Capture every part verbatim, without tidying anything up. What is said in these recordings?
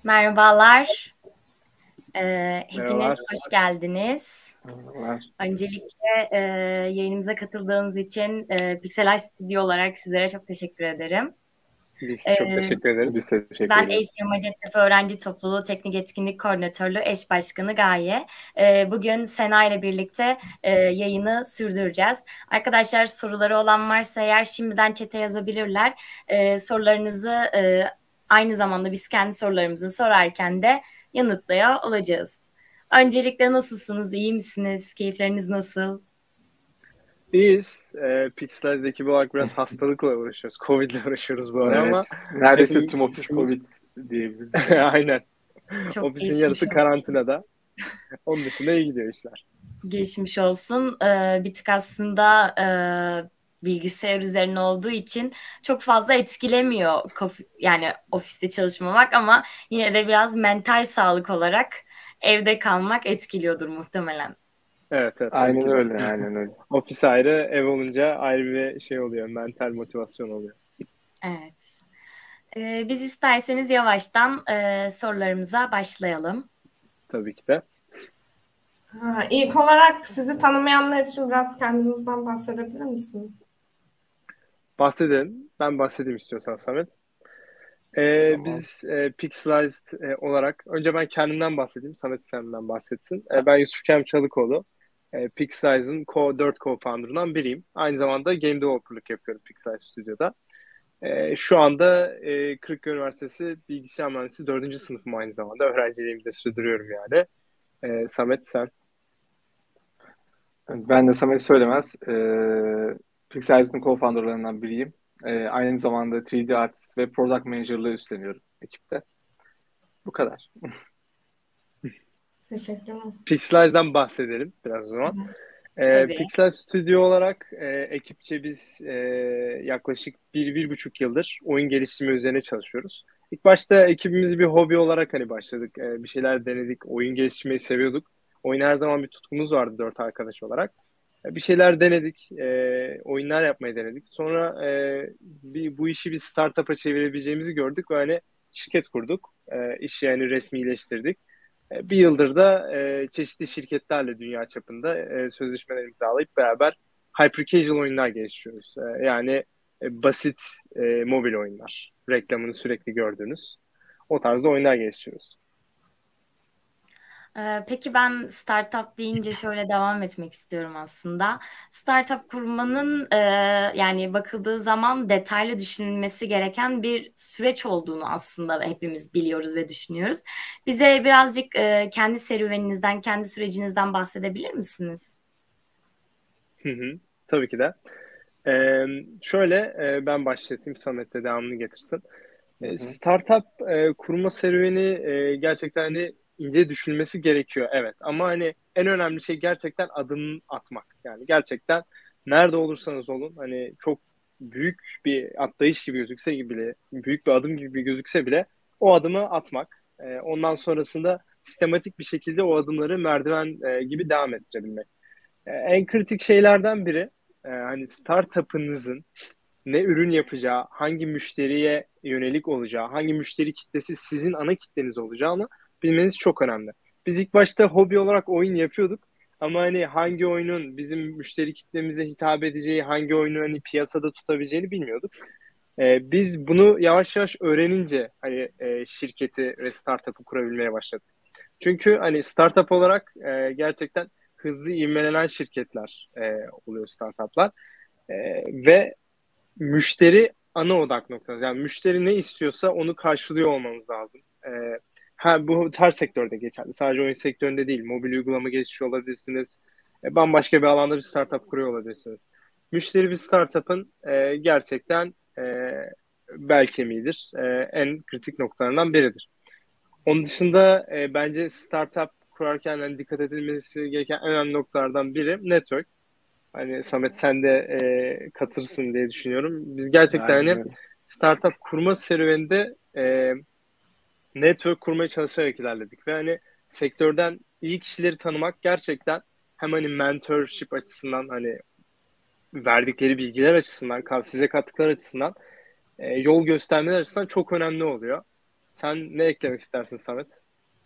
Merhabalar. Ee, hepiniz Merhabalar. hoş geldiniz. Merhabalar. Öncelikle e, yayınımıza katıldığınız için e, Pixelay Stüdyo olarak sizlere çok teşekkür ederim. Biz çok Ee, teşekkür ederiz. Biz teşekkür ben ederiz. Eğitim Hacettepe Öğrenci Topluluğu Teknik Etkinlik Koordinatörlüğü Eş Başkanı Gaye. Ee, bugün Sena ile birlikte e, yayını sürdüreceğiz. Arkadaşlar soruları olan varsa eğer şimdiden chat'e yazabilirler. Ee, sorularınızı e, aynı zamanda biz kendi sorularımızı sorarken de yanıtlaya olacağız. Öncelikle nasılsınız? İyi misiniz? Keyifleriniz nasıl? İyiyiz. Ee, Pixelize ekibi olarak biraz hastalıkla uğraşıyoruz. Covid'le uğraşıyoruz bu ara Evet. ama Neredeyse hepimiz- tüm ofis Covid diyebiliriz. aynen. Çok Ofisin geçmiş yarısı olsun. karantinada. Onun dışında iyi gidiyor işler. Geçmiş olsun. Ee, bir tık aslında e, bilgisayar üzerine olduğu için çok fazla etkilemiyor kof- yani ofiste çalışmamak ama yine de biraz mental sağlık olarak evde kalmak etkiliyordur muhtemelen. Evet, evet. tabii Aynen ki de. öyle, aynen öyle. Ofis ayrı, ev olunca ayrı bir şey oluyor. Mental motivasyon oluyor. Evet. Ee, biz isterseniz yavaştan e, sorularımıza başlayalım. Tabii ki de. Ha, ilk olarak sizi tanımayanlar için biraz kendinizden bahsedebilir misiniz? Bahsedelim. Ben bahsedeyim istiyorsan Samet. Ee, Tamam. Biz e, Pixelized e, olarak, önce ben kendimden bahsedeyim, Samet kendinden bahsetsin. E, ben Yusuf Kem Çalıkoğlu, e, Pixelized'ın co, dört co-founder'ından biriyim. Aynı zamanda game developer'lık yapıyorum Pixelize Stüdyo'da. E, şu anda e, Kırıkkale Üniversitesi Bilgisayar Mühendisliği dördüncü sınıfım aynı zamanda. Öğrenciliğimi de sürdürüyorum yani. E, Samet sen? Ben de Samet Söylemez. Ee, Pixelze'ın co-founderlarından biriyim. Ee, aynı zamanda üç D artist ve product manager'lığı üstleniyorum ekipte. Bu kadar. Teşekkürler. Pixelize'den bahsedelim biraz o zaman. Ee, Tabii. Pixel Stüdyo olarak e, ekipçe biz e, yaklaşık bir, bir buçuk yıldır oyun geliştirme üzerine çalışıyoruz. İlk başta ekibimizi bir hobi olarak hani başladık. E, bir şeyler denedik. Oyun geliştirmeyi seviyorduk. Oyun her zaman bir tutkumuz vardı dört arkadaş olarak. E, bir şeyler denedik. E, oyunlar yapmayı denedik. Sonra e, bir, bu işi bir startup'a çevirebileceğimizi gördük ve hani şirket kurduk. E, işi yani resmileştirdik. E, Bir yıldır da e, çeşitli şirketlerle dünya çapında e, sözleşmeler imzalayıp beraber hyper casual oyunlar geliştiriyoruz. E, yani e, basit e, mobil oyunlar. Reklamını sürekli gördüğünüz. O tarzda oyunlar geliştiriyoruz. Ee, Peki ben startup deyince şöyle devam etmek istiyorum aslında. Startup kurmanın e, yani bakıldığı zaman detaylı düşünülmesi gereken bir süreç olduğunu aslında hepimiz biliyoruz ve düşünüyoruz. Bize birazcık e, kendi serüveninizden, kendi sürecinizden bahsedebilir misiniz? Hı hı, tabii ki de. E, şöyle e, ben başlatayım, Samet de devamını getirsin. Hı E, hı. startup e, kurma serüveni e, gerçekten hani ince düşünmesi gerekiyor, evet. Ama hani en önemli şey gerçekten adım atmak. Yani gerçekten nerede olursanız olun, hani çok büyük bir atlayış gibi gözükse bile, büyük bir adım gibi gözükse bile o adımı atmak. E, ondan sonrasında sistematik bir şekilde o adımları merdiven e, gibi devam ettirebilmek. E, en kritik şeylerden biri e, hani startup'ınızın ne ürün yapacağı, hangi müşteriye yönelik olacağı, hangi müşteri kitlesi sizin ana kitleniz olacağını bilmeniz çok önemli. Biz ilk başta hobi olarak oyun yapıyorduk ama hani hangi oyunun bizim müşteri kitlemize hitap edeceği, hangi oyunu hani piyasada tutabileceğini bilmiyorduk. Ee, biz bunu yavaş yavaş öğrenince hani e, şirketi ve startup'ı kurabilmeye başladık. Çünkü hani startup olarak e, gerçekten hızlı ivmelenen şirketler e, oluyor startuplar. E, ve müşteri ana odak noktanız. Yani müşteri ne istiyorsa onu karşılıyor olmanız lazım. Ee, ha, bu her sektörde geçerli. Sadece oyun sektöründe değil. Mobil uygulama geliştiriyor olabilirsiniz. E, bambaşka bir alanda bir startup kuruyor olabilirsiniz. Müşteri bir startup'ın e, gerçekten e, bel kemiğidir. E, en kritik noktalarından biridir. Onun dışında e, bence startup kurarken yani dikkat edilmesi gereken en önemli noktalardan biri network. Hani Samet sen de e, katılırsın diye düşünüyorum. Biz gerçekten Aynen hani öyle. startup kurma serüveninde e, network kurmaya çalışarak ilerledik. Ve hani sektörden iyi kişileri tanımak gerçekten hem hani mentorship açısından hani verdikleri bilgiler açısından, size kattıkları açısından e, yol göstermeler açısından çok önemli oluyor. Sen ne eklemek istersin Samet?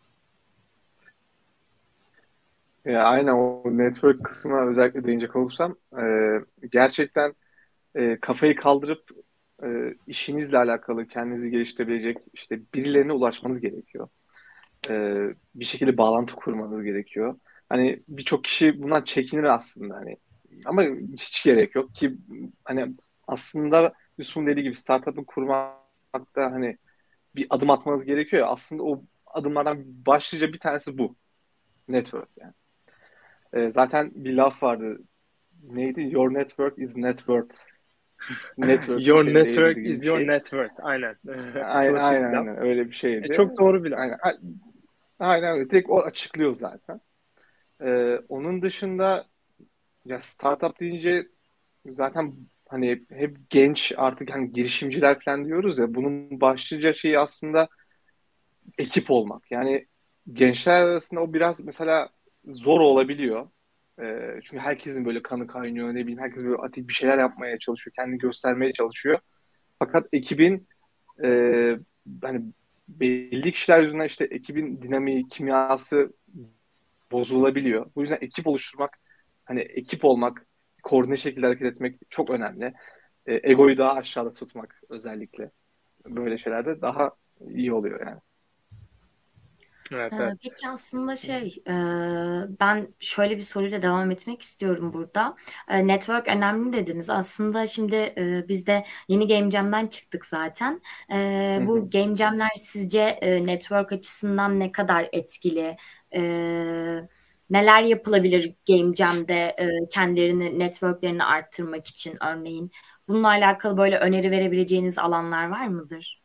Ya, aynen o network kısmına özellikle değinecek olursam e, gerçekten e, kafayı kaldırıp e, işinizle alakalı kendinizi geliştirebilecek işte birilerine ulaşmanız gerekiyor. E, bir şekilde bağlantı kurmanız gerekiyor. Hani birçok kişi bundan çekinir aslında hani ama hiç gerek yok ki hani aslında Yusuf'un dediği gibi startup'ı kurmakta hani bir adım atmanız gerekiyor. Aslında o adımlardan başlıca bir tanesi bu. Network yani. E, zaten bir laf vardı. Neydi? Your network is net worth. Network'ün Your senin değerin network gibi bir is your şey. net worth. Aynen. Aynen, Klasik aynen, bir laf. aynen öyle bir E, şeydi. çok doğru bir laf. Aynen, aynen öyle. Direkt o açıklıyor zaten. Ee, onun dışında ya startup deyince zaten hani hep genç artık hani girişimciler falan diyoruz ya bunun başlıca şeyi aslında ekip olmak. Yani gençler arasında o biraz mesela zor olabiliyor. Ee, çünkü herkesin böyle kanı kaynıyor ne bileyim herkes böyle atik bir şeyler yapmaya çalışıyor, kendini göstermeye çalışıyor. Fakat ekibin e, hani belli kişiler yüzünden işte ekibin dinamiği, kimyası bozulabiliyor. Bu yüzden ekip oluşturmak, hani ekip olmak, koordine şekilde hareket etmek çok önemli. E, egoyu daha aşağıda tutmak özellikle böyle şeylerde daha iyi oluyor yani. Evet, Ee, evet. Peki aslında şey, e, ben şöyle bir soruyla devam etmek istiyorum burada. E, Network önemli dediniz. Aslında şimdi e, biz de yeni Game Jam'den çıktık zaten. E, Hı hı. Bu Game Jam'ler sizce e, network açısından ne kadar etkili? E, Neler yapılabilir Game Jam'de e, kendilerini, networklerini arttırmak için örneğin? Bununla alakalı böyle öneri verebileceğiniz alanlar var mıdır?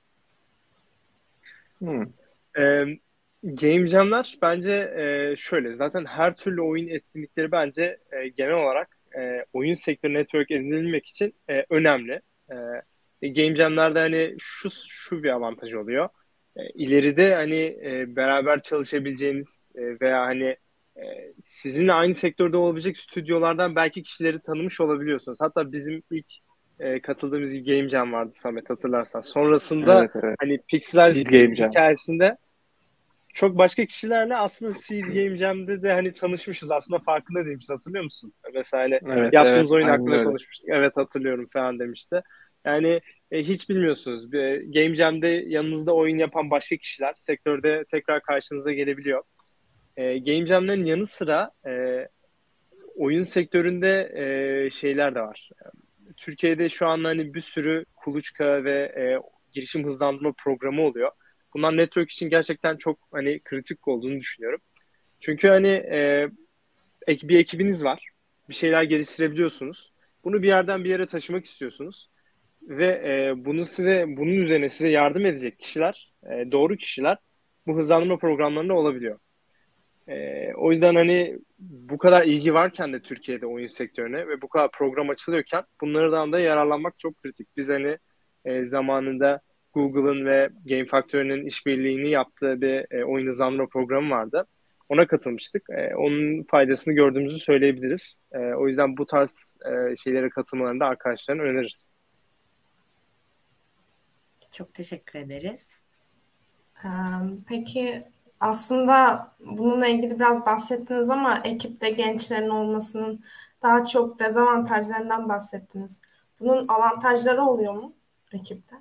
Hı. Ee, Game Jam'ler bence e, şöyle. Zaten her türlü oyun etkinlikleri bence e, genel olarak e, oyun sektörü network edinilmek için e, önemli. E, Game Jam'lerde hani şu şu bir avantaj oluyor. E, ileride hani e, beraber çalışabileceğiniz e, veya hani e, sizinle aynı sektörde olabilecek stüdyolardan belki kişileri tanımış olabiliyorsunuz. Hatta bizim ilk e, katıldığımız bir Game Jam vardı Samet hatırlarsan. Sonrasında Evet, evet. hani Pixel Seed Game Jam. hikayesinde çok başka kişilerle aslında Seed Game Jam'de de hani tanışmışız. Aslında farkında değilmişiz. Hatırlıyor musun? Mesela hani Evet, evet. yaptığımız oyun Aynen hakkında öyle. konuşmuştuk. Evet hatırlıyorum falan demişti. Yani e, hiç bilmiyorsunuz. Bir, Game Jam'de yanınızda oyun yapan başka kişiler sektörde tekrar karşınıza gelebiliyor. E, Game Jam'lerin yanı sıra e, oyun sektöründe e, şeyler de var. Türkiye'de şu anda hani bir sürü kuluçka ve e, girişim hızlandırma programı oluyor. Bunlar network için gerçekten çok hani kritik olduğunu düşünüyorum. Çünkü hani e, ek- bir ekibiniz var. Bir şeyler geliştirebiliyorsunuz. Bunu bir yerden bir yere taşımak istiyorsunuz. Ve e, bunu size bunun üzerine size yardım edecek kişiler, e, doğru kişiler bu hızlandırma programlarında olabiliyor. E, o yüzden hani bu kadar ilgi varken de Türkiye'de oyun sektörüne ve bu kadar program açılıyorken bunlardan da yararlanmak çok kritik. Biz hani e, zamanında Google'ın ve Game Factory'nin işbirliğini yaptığı bir e, oyun hızlandırma programı vardı. Ona katılmıştık. E, onun faydasını gördüğümüzü söyleyebiliriz. E, o yüzden bu tarz e, şeylere katılmalarını da arkadaşlarına öneririz. Çok teşekkür ederiz. Ee, Peki aslında bununla ilgili biraz bahsettiniz ama ekipte gençlerin olmasının daha çok dezavantajlarından bahsettiniz. Bunun avantajları oluyor mu ekipte?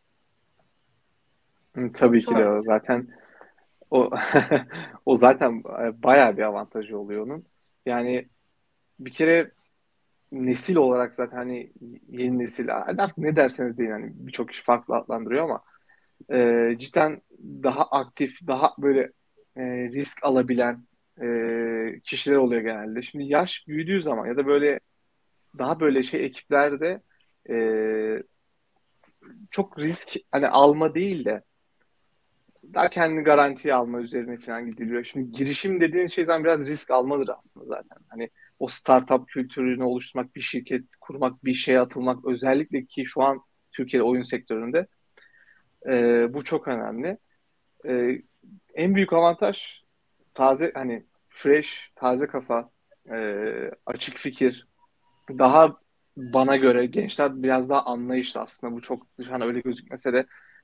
Hı, tabii ki de Çok. o zaten o o zaten e, bayağı bir avantajı oluyor onun. Yani bir kere nesil olarak zaten hani yeni nesil artık ne derseniz deyin hani birçok kişi farklı adlandırıyor ama e, cidden daha aktif, daha böyle e, risk alabilen e, kişiler oluyor genelde. Şimdi yaş büyüdüğü zaman ya da böyle daha böyle şey ekiplerde e, çok risk hani alma değil de daha kendini garantiye alma üzerine falan gidiliyor. Şimdi girişim dediğiniz şey zaten biraz risk almadır aslında zaten. Hani o startup kültürünü oluşturmak, bir şirket kurmak, bir şeye atılmak özellikle ki şu an Türkiye'de oyun sektöründe e, bu çok önemli. E, En büyük avantaj taze hani fresh, taze kafa, e, açık fikir. Daha bana göre gençler biraz daha anlayışlı aslında. Bu çok dışarıdan öyle gözükmese de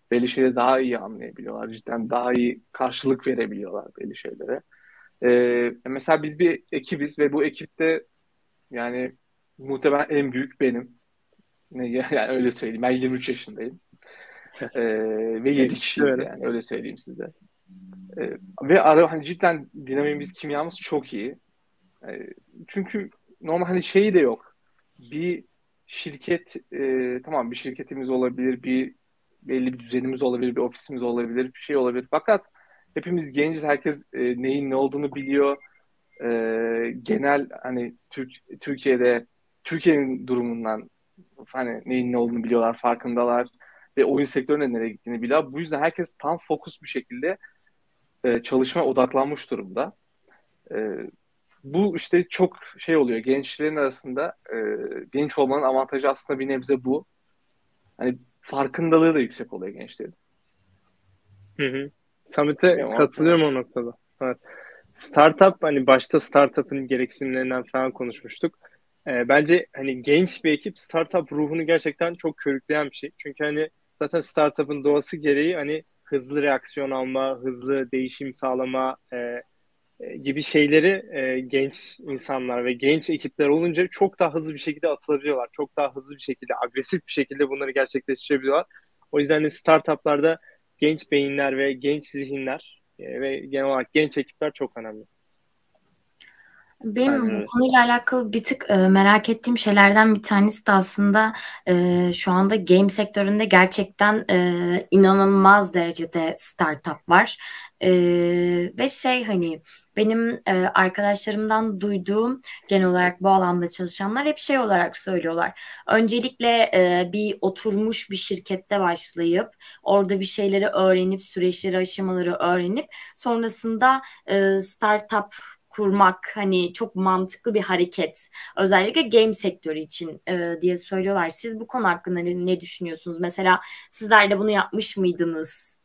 belli şeyleri daha iyi anlayabiliyorlar. Cidden daha iyi karşılık verebiliyorlar belli şeylere. Ee, mesela biz bir ekibiz ve bu ekipte yani muhtemelen en büyük benim. Ne- Yani öyle söyleyeyim. Ben yirmi üç yaşındayım. Ee, ve yedi kişiyiz Evet. yani. Öyle söyleyeyim size. Ee, ve ara, hani cidden dinamiğimiz, kimyamız çok iyi. Ee, çünkü normal hani şeyi de yok. Bir şirket, e, tamam bir şirketimiz olabilir, bir belli bir düzenimiz olabilir, bir ofisimiz olabilir, bir şey olabilir. Fakat hepimiz genciz, herkes e, neyin ne olduğunu biliyor. Ee, genel hani Türk, Türkiye'de Türkiye'nin durumundan hani neyin ne olduğunu biliyorlar, farkındalar ve oyun sektörünün nereye gittiğini biliyor. Bu yüzden herkes tam fokus bir şekilde e, çalışmaya odaklanmış durumda. E, bu işte çok şey oluyor. Gençlerin arasında e, genç olmanın avantajı aslında bir nebze bu. Hani farkındalığı da yüksek oluyor gençlerin. Hı hı. Samet'e Bilmiyorum katılıyorum ama. o noktada. Evet. Startup, hani başta startup'ın gereksinimlerinden falan konuşmuştuk. Ee, bence hani genç bir ekip startup ruhunu gerçekten çok körükleyen bir şey. Çünkü hani zaten startup'ın doğası gereği hani hızlı reaksiyon alma, hızlı değişim sağlama e, e, gibi şeyleri e, genç insanlar ve genç ekipler olunca çok daha hızlı bir şekilde atılabiliyorlar. Çok daha hızlı bir şekilde, agresif bir şekilde bunları gerçekleştirebiliyorlar. O yüzden de startuplarda genç beyinler ve genç zihinler e, ve genel olarak genç ekipler çok önemli. Benim Aynen bu öyle. konuyla alakalı bir tık e, merak ettiğim şeylerden bir tanesi de aslında e, şu anda game sektöründe gerçekten e, inanılmaz derecede startup var. E, ve şey hani benim e, arkadaşlarımdan duyduğum genel olarak bu alanda çalışanlar hep şey olarak söylüyorlar. Öncelikle e, bir oturmuş bir şirkette başlayıp orada bir şeyleri öğrenip süreçleri aşamaları öğrenip sonrasında e, startup kurmak hani çok mantıklı bir hareket. Özellikle game sektörü için e, diye söylüyorlar. Siz bu konu hakkında ne, ne düşünüyorsunuz? Mesela sizler de bunu yapmış mıydınız?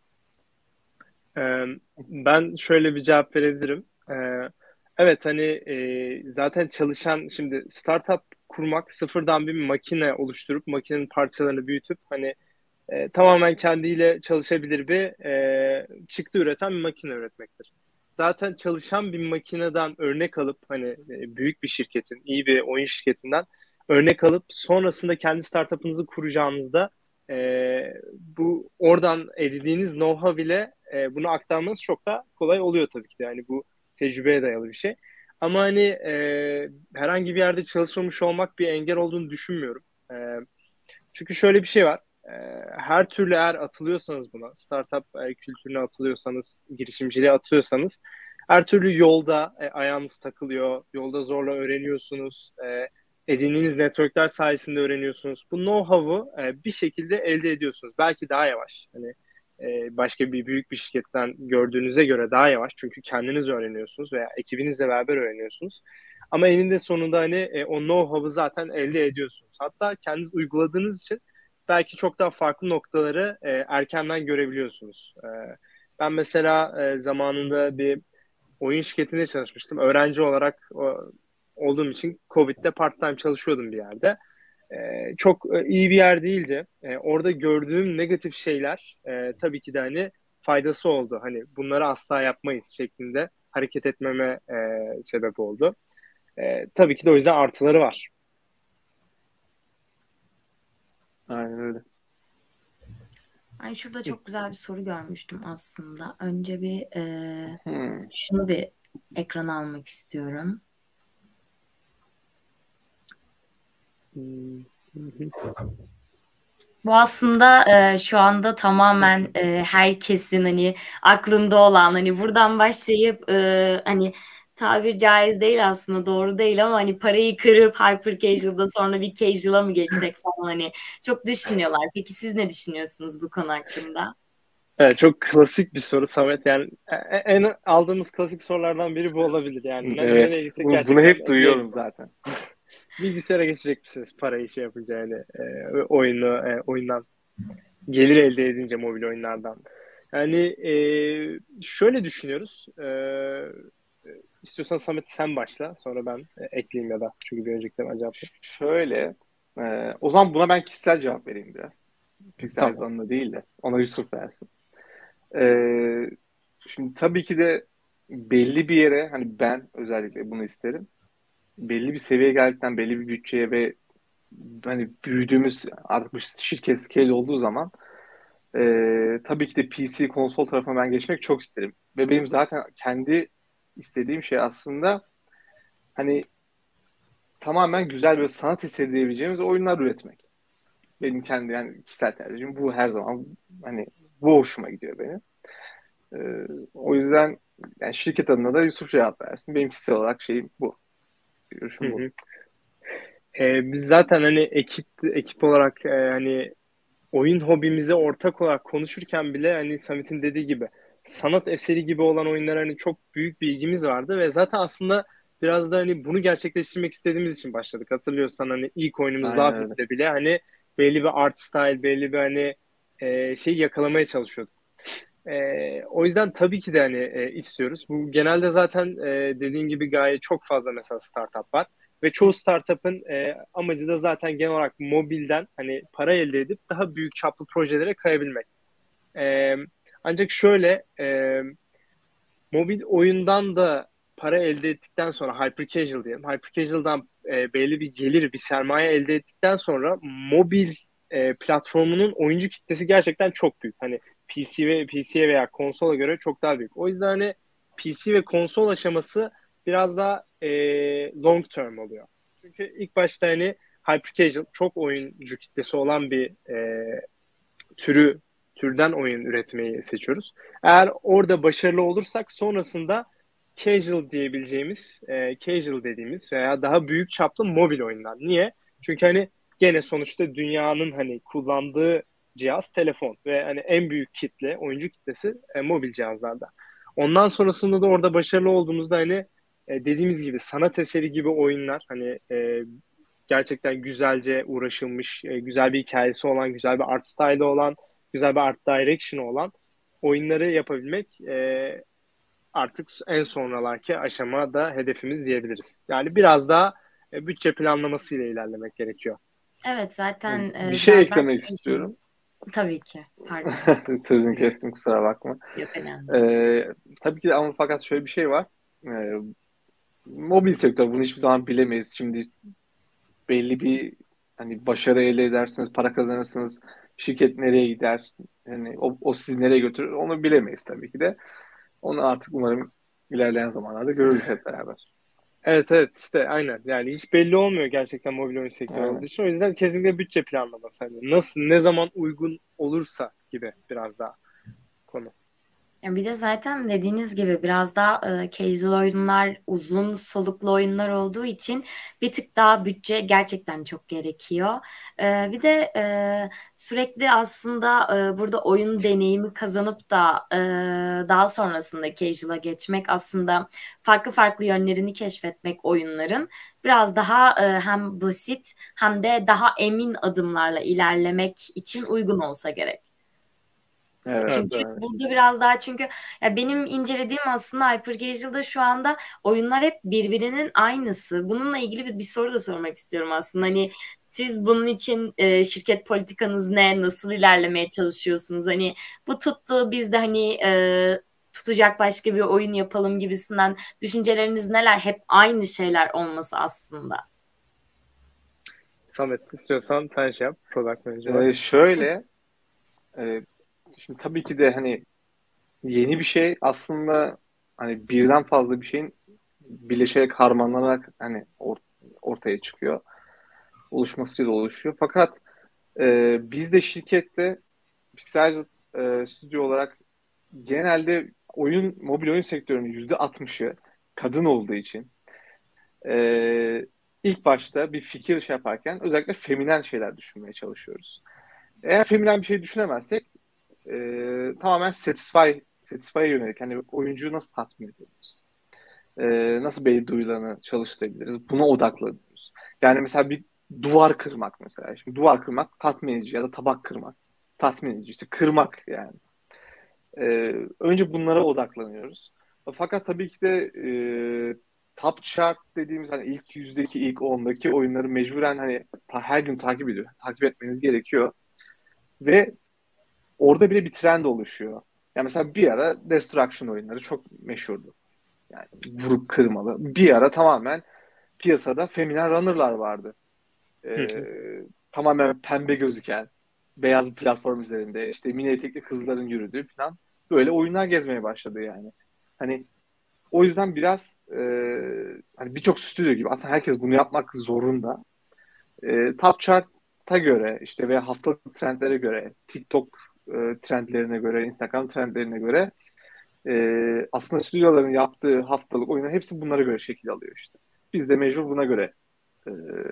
Ee, ben şöyle bir cevap verebilirim. Ee, evet hani e, zaten çalışan şimdi startup kurmak sıfırdan bir makine oluşturup makinenin parçalarını büyütüp hani e, tamamen kendiyle çalışabilir bir e, çıktı üreten bir makine üretmektir. Zaten çalışan bir makineden örnek alıp hani e, büyük bir şirketin, iyi bir oyun şirketinden örnek alıp sonrasında kendi startup'ınızı kuracağınızda e, bu oradan edindiğiniz know-how ile e, bunu aktarmanız çok da kolay oluyor tabii ki de. Yani bu tecrübeye dayalı bir şey. Ama hani e, herhangi bir yerde çalışmamış olmak bir engel olduğunu düşünmüyorum. E, çünkü şöyle bir şey var. E, her türlü eğer atılıyorsanız buna, startup e, kültürüne atılıyorsanız, girişimciliğe atılıyorsanız, her türlü yolda e, ayağınız takılıyor, yolda zorla öğreniyorsunuz, e, edindiğiniz networkler sayesinde öğreniyorsunuz. Bu know-how'u e, bir şekilde elde ediyorsunuz. Belki daha yavaş. Hani e, başka bir büyük bir şirketten gördüğünüze göre daha yavaş. Çünkü kendiniz öğreniyorsunuz veya ekibinizle beraber öğreniyorsunuz. Ama eninde sonunda hani e, o know-how'ı zaten elde ediyorsunuz. Hatta kendiniz uyguladığınız için belki çok daha farklı noktaları e, erkenden görebiliyorsunuz. E, ben mesela e, zamanında bir oyun şirketinde çalışmıştım. Öğrenci olarak o, olduğum için Covid'de part-time çalışıyordum bir yerde. E, çok e, iyi bir yer değildi. E, orada gördüğüm negatif şeyler e, tabii ki de hani faydası oldu. Hani bunları asla yapmayız şeklinde hareket etmeme e, sebep oldu. E, tabii ki de o yüzden artıları var. Aynen öyle. Ay şurada çok güzel bir soru görmüştüm aslında. Önce bir e, Hmm. şunu bir ekrana almak istiyorum. Bu aslında e, şu anda tamamen e, herkesin hani aklında olan hani buradan başlayıp e, hani tabir caiz değil aslında doğru değil ama hani parayı kırıp hyper casual'da sonra bir casual'a mı geçsek falan hani çok düşünüyorlar. Peki siz ne düşünüyorsunuz bu konu hakkında? Evet, çok klasik bir soru Samet. Yani e- e- en aldığımız klasik sorulardan biri bu olabilir. Yani ne- Evet. nereye gitsek Bu, bunu gerçekten hep game. duyuyorum zaten. Bilgisayara geçecek misiniz parayı şey yapınca yani e, oyunu e, oyundan gelir elde edince mobil oyunlardan. Yani e, şöyle düşünüyoruz. E, istiyorsan Samet sen başla sonra ben e, ekleyeyim ya da çünkü bir önceki ben cevaplayayım. Ş- Şöyle, e, o zaman buna ben kişisel cevap vereyim biraz. Pixel Tamam. alanında değil de. Ona Yusuf versin. Ee, şimdi tabii ki de belli bir yere, hani ben özellikle bunu isterim. Belli bir seviyeye geldikten, belli bir bütçeye ve hani büyüdüğümüz artık bu şirket scale olduğu zaman e, tabii ki de P C konsol tarafına ben geçmek çok isterim. Ve benim zaten kendi istediğim şey aslında hani tamamen güzel ve sanat eseri diyebileceğimiz oyunlar üretmek. Benim kendi yani kişisel tercihim bu, her zaman hani bu hoşuma gidiyor benim. Ee, o yüzden yani şirket adına da Yusuf cevap versin. Benim kişisel olarak şeyim bu. Hı Görüşüm bu. hı. Ee, biz zaten hani ekip ekip olarak e, hani oyun hobimize ortak olarak konuşurken bile hani Samet'in dediği gibi sanat eseri gibi olan oyunlara hani çok büyük bir ilgimiz vardı ve zaten aslında biraz da hani bunu gerçekleştirmek istediğimiz için başladık. Hatırlıyorsan hani ilk oyunumuz Aynen öyle. Love bile hani belli bir art style, belli bir hani e, şeyi yakalamaya çalışıyorduk. E, o yüzden tabii ki de hani e, istiyoruz. Bu genelde zaten e, dediğin gibi gayet çok fazla mesela startup var. Ve çoğu startup'ın e, amacı da zaten genel olarak mobilden hani para elde edip daha büyük çaplı projelere kayabilmek. E, ancak şöyle e, mobil oyundan da para elde ettikten sonra hyper casual diyelim. Hyper casual'dan e, belli bir gelir, bir sermaye elde ettikten sonra mobil e, platformunun oyuncu kitlesi gerçekten çok büyük. Hani P C ve P C'ye veya konsola göre çok daha büyük. O yüzden hani P C ve konsol aşaması biraz daha e, long term oluyor. Çünkü ilk başta hani hyper casual çok oyuncu kitlesi olan bir e, türü türden oyun üretmeyi seçiyoruz. Eğer orada başarılı olursak sonrasında casual diyebileceğimiz, e, casual dediğimiz veya daha büyük çaplı mobil oyunlar. Niye? Çünkü hani gene sonuçta dünyanın hani kullandığı cihaz telefon ve hani en büyük kitle, oyuncu kitlesi e, mobil cihazlarda. Ondan sonrasında da orada başarılı olduğumuzda hani e, dediğimiz gibi sanat eseri gibi oyunlar hani e, gerçekten güzelce uğraşılmış, e, güzel bir hikayesi olan, güzel bir art style'ı olan, güzel bir art direction'ı olan oyunları yapabilmek e, artık en sonralarki aşamada hedefimiz diyebiliriz. Yani biraz daha e, bütçe planlamasıyla ilerlemek gerekiyor. Evet, zaten Bir e, şey biraz daha eklemek şey şey. istiyorum. Tabii ki. Pardon. Sözünü kestim, kusura bakma. Yok, önemli. Ee, tabii ki de ama fakat şöyle bir şey var. Ee, mobil sektör bunu hiçbir zaman bilemeyiz. Şimdi belli bir hani başarı elde edersiniz, para kazanırsınız. Şirket nereye gider? Yani o, o sizi nereye götürür? Onu bilemeyiz tabii ki de. Onu artık umarım ilerleyen zamanlarda görürüz hep beraber. Evet, evet, işte aynen. Yani hiç belli olmuyor gerçekten mobil oyun sektörü olduğu Aynen. için. O yüzden kesinlikle bütçe planlaması. Hani nasıl, ne zaman uygun olursa gibi biraz daha konu. Ya bir de zaten dediğiniz gibi biraz daha e, casual oyunlar, uzun soluklu oyunlar olduğu için bir tık daha bütçe gerçekten çok gerekiyor. E, bir de e, sürekli aslında e, burada oyun deneyimi kazanıp da e, daha sonrasında casual'a geçmek, aslında farklı farklı yönlerini keşfetmek oyunların biraz daha e, hem basit hem de daha emin adımlarla ilerlemek için uygun olsa gerek. Evet, Evet, Çünkü evet. burada biraz daha, çünkü ya benim incelediğim aslında Hyper Casual'da şu anda oyunlar hep birbirinin aynısı. Bununla ilgili bir, bir soru da sormak istiyorum aslında. Hani siz bunun için e, şirket politikanız ne? Nasıl ilerlemeye çalışıyorsunuz? Hani bu tuttu, biz de hani e, tutacak başka bir oyun yapalım gibisinden düşünceleriniz neler? Hep aynı şeyler olması aslında. Samet istiyorsan sen şey yap. Product Manager olarak. Ee, şöyle e, şimdi tabii ki de hani yeni bir şey aslında hani birden fazla bir şeyin birleşerek harmanlanarak hani or- ortaya çıkıyor. Oluşmasıyla oluşuyor. Fakat e, biz de şirkette Pixel e, stüdyo olarak genelde oyun mobil oyun sektörünün yüzde altmışı kadın olduğu için e, ilk başta bir fikir şey yaparken özellikle feminen şeyler düşünmeye çalışıyoruz. Eğer feminen bir şey düşünemezsek e, tamamen satisfy satisfy'e yönelik hani oyuncuyu nasıl tatmin edebiliriz? E, nasıl belli duyularını çalıştırabiliriz? Buna odaklanıyoruz. Yani mesela bir duvar kırmak mesela. Şimdi duvar kırmak tatmin edici ya da tabak kırmak tatmin edici. İşte kırmak yani. E, önce bunlara odaklanıyoruz. Fakat tabii ki de e, top chart dediğimiz hani ilk yüzdeki ilk ondaki oyunları mecburen hani ta, her gün takip ediyor. Takip etmeniz gerekiyor. Ve orada bile bir trend oluşuyor. Yani mesela bir ara Destruction oyunları çok meşhurdu. Yani vurup kırmalı. Bir ara tamamen piyasada feminen runner'lar vardı. Ee, tamamen pembe gözüken, beyaz bir platform üzerinde işte mini etekli kızların yürüdüğü falan böyle oyunlar gezmeye başladı yani. Hani o yüzden biraz e, hani birçok stüdyo gibi aslında herkes bunu yapmak zorunda. E, Top Chart'a göre işte veya haftalık trendlere göre, TikTok e, trendlerine göre, Instagram trendlerine göre e, aslında stüdyoların yaptığı haftalık oyunlar hepsi bunlara göre şekil alıyor işte. Biz de mecbur buna göre e,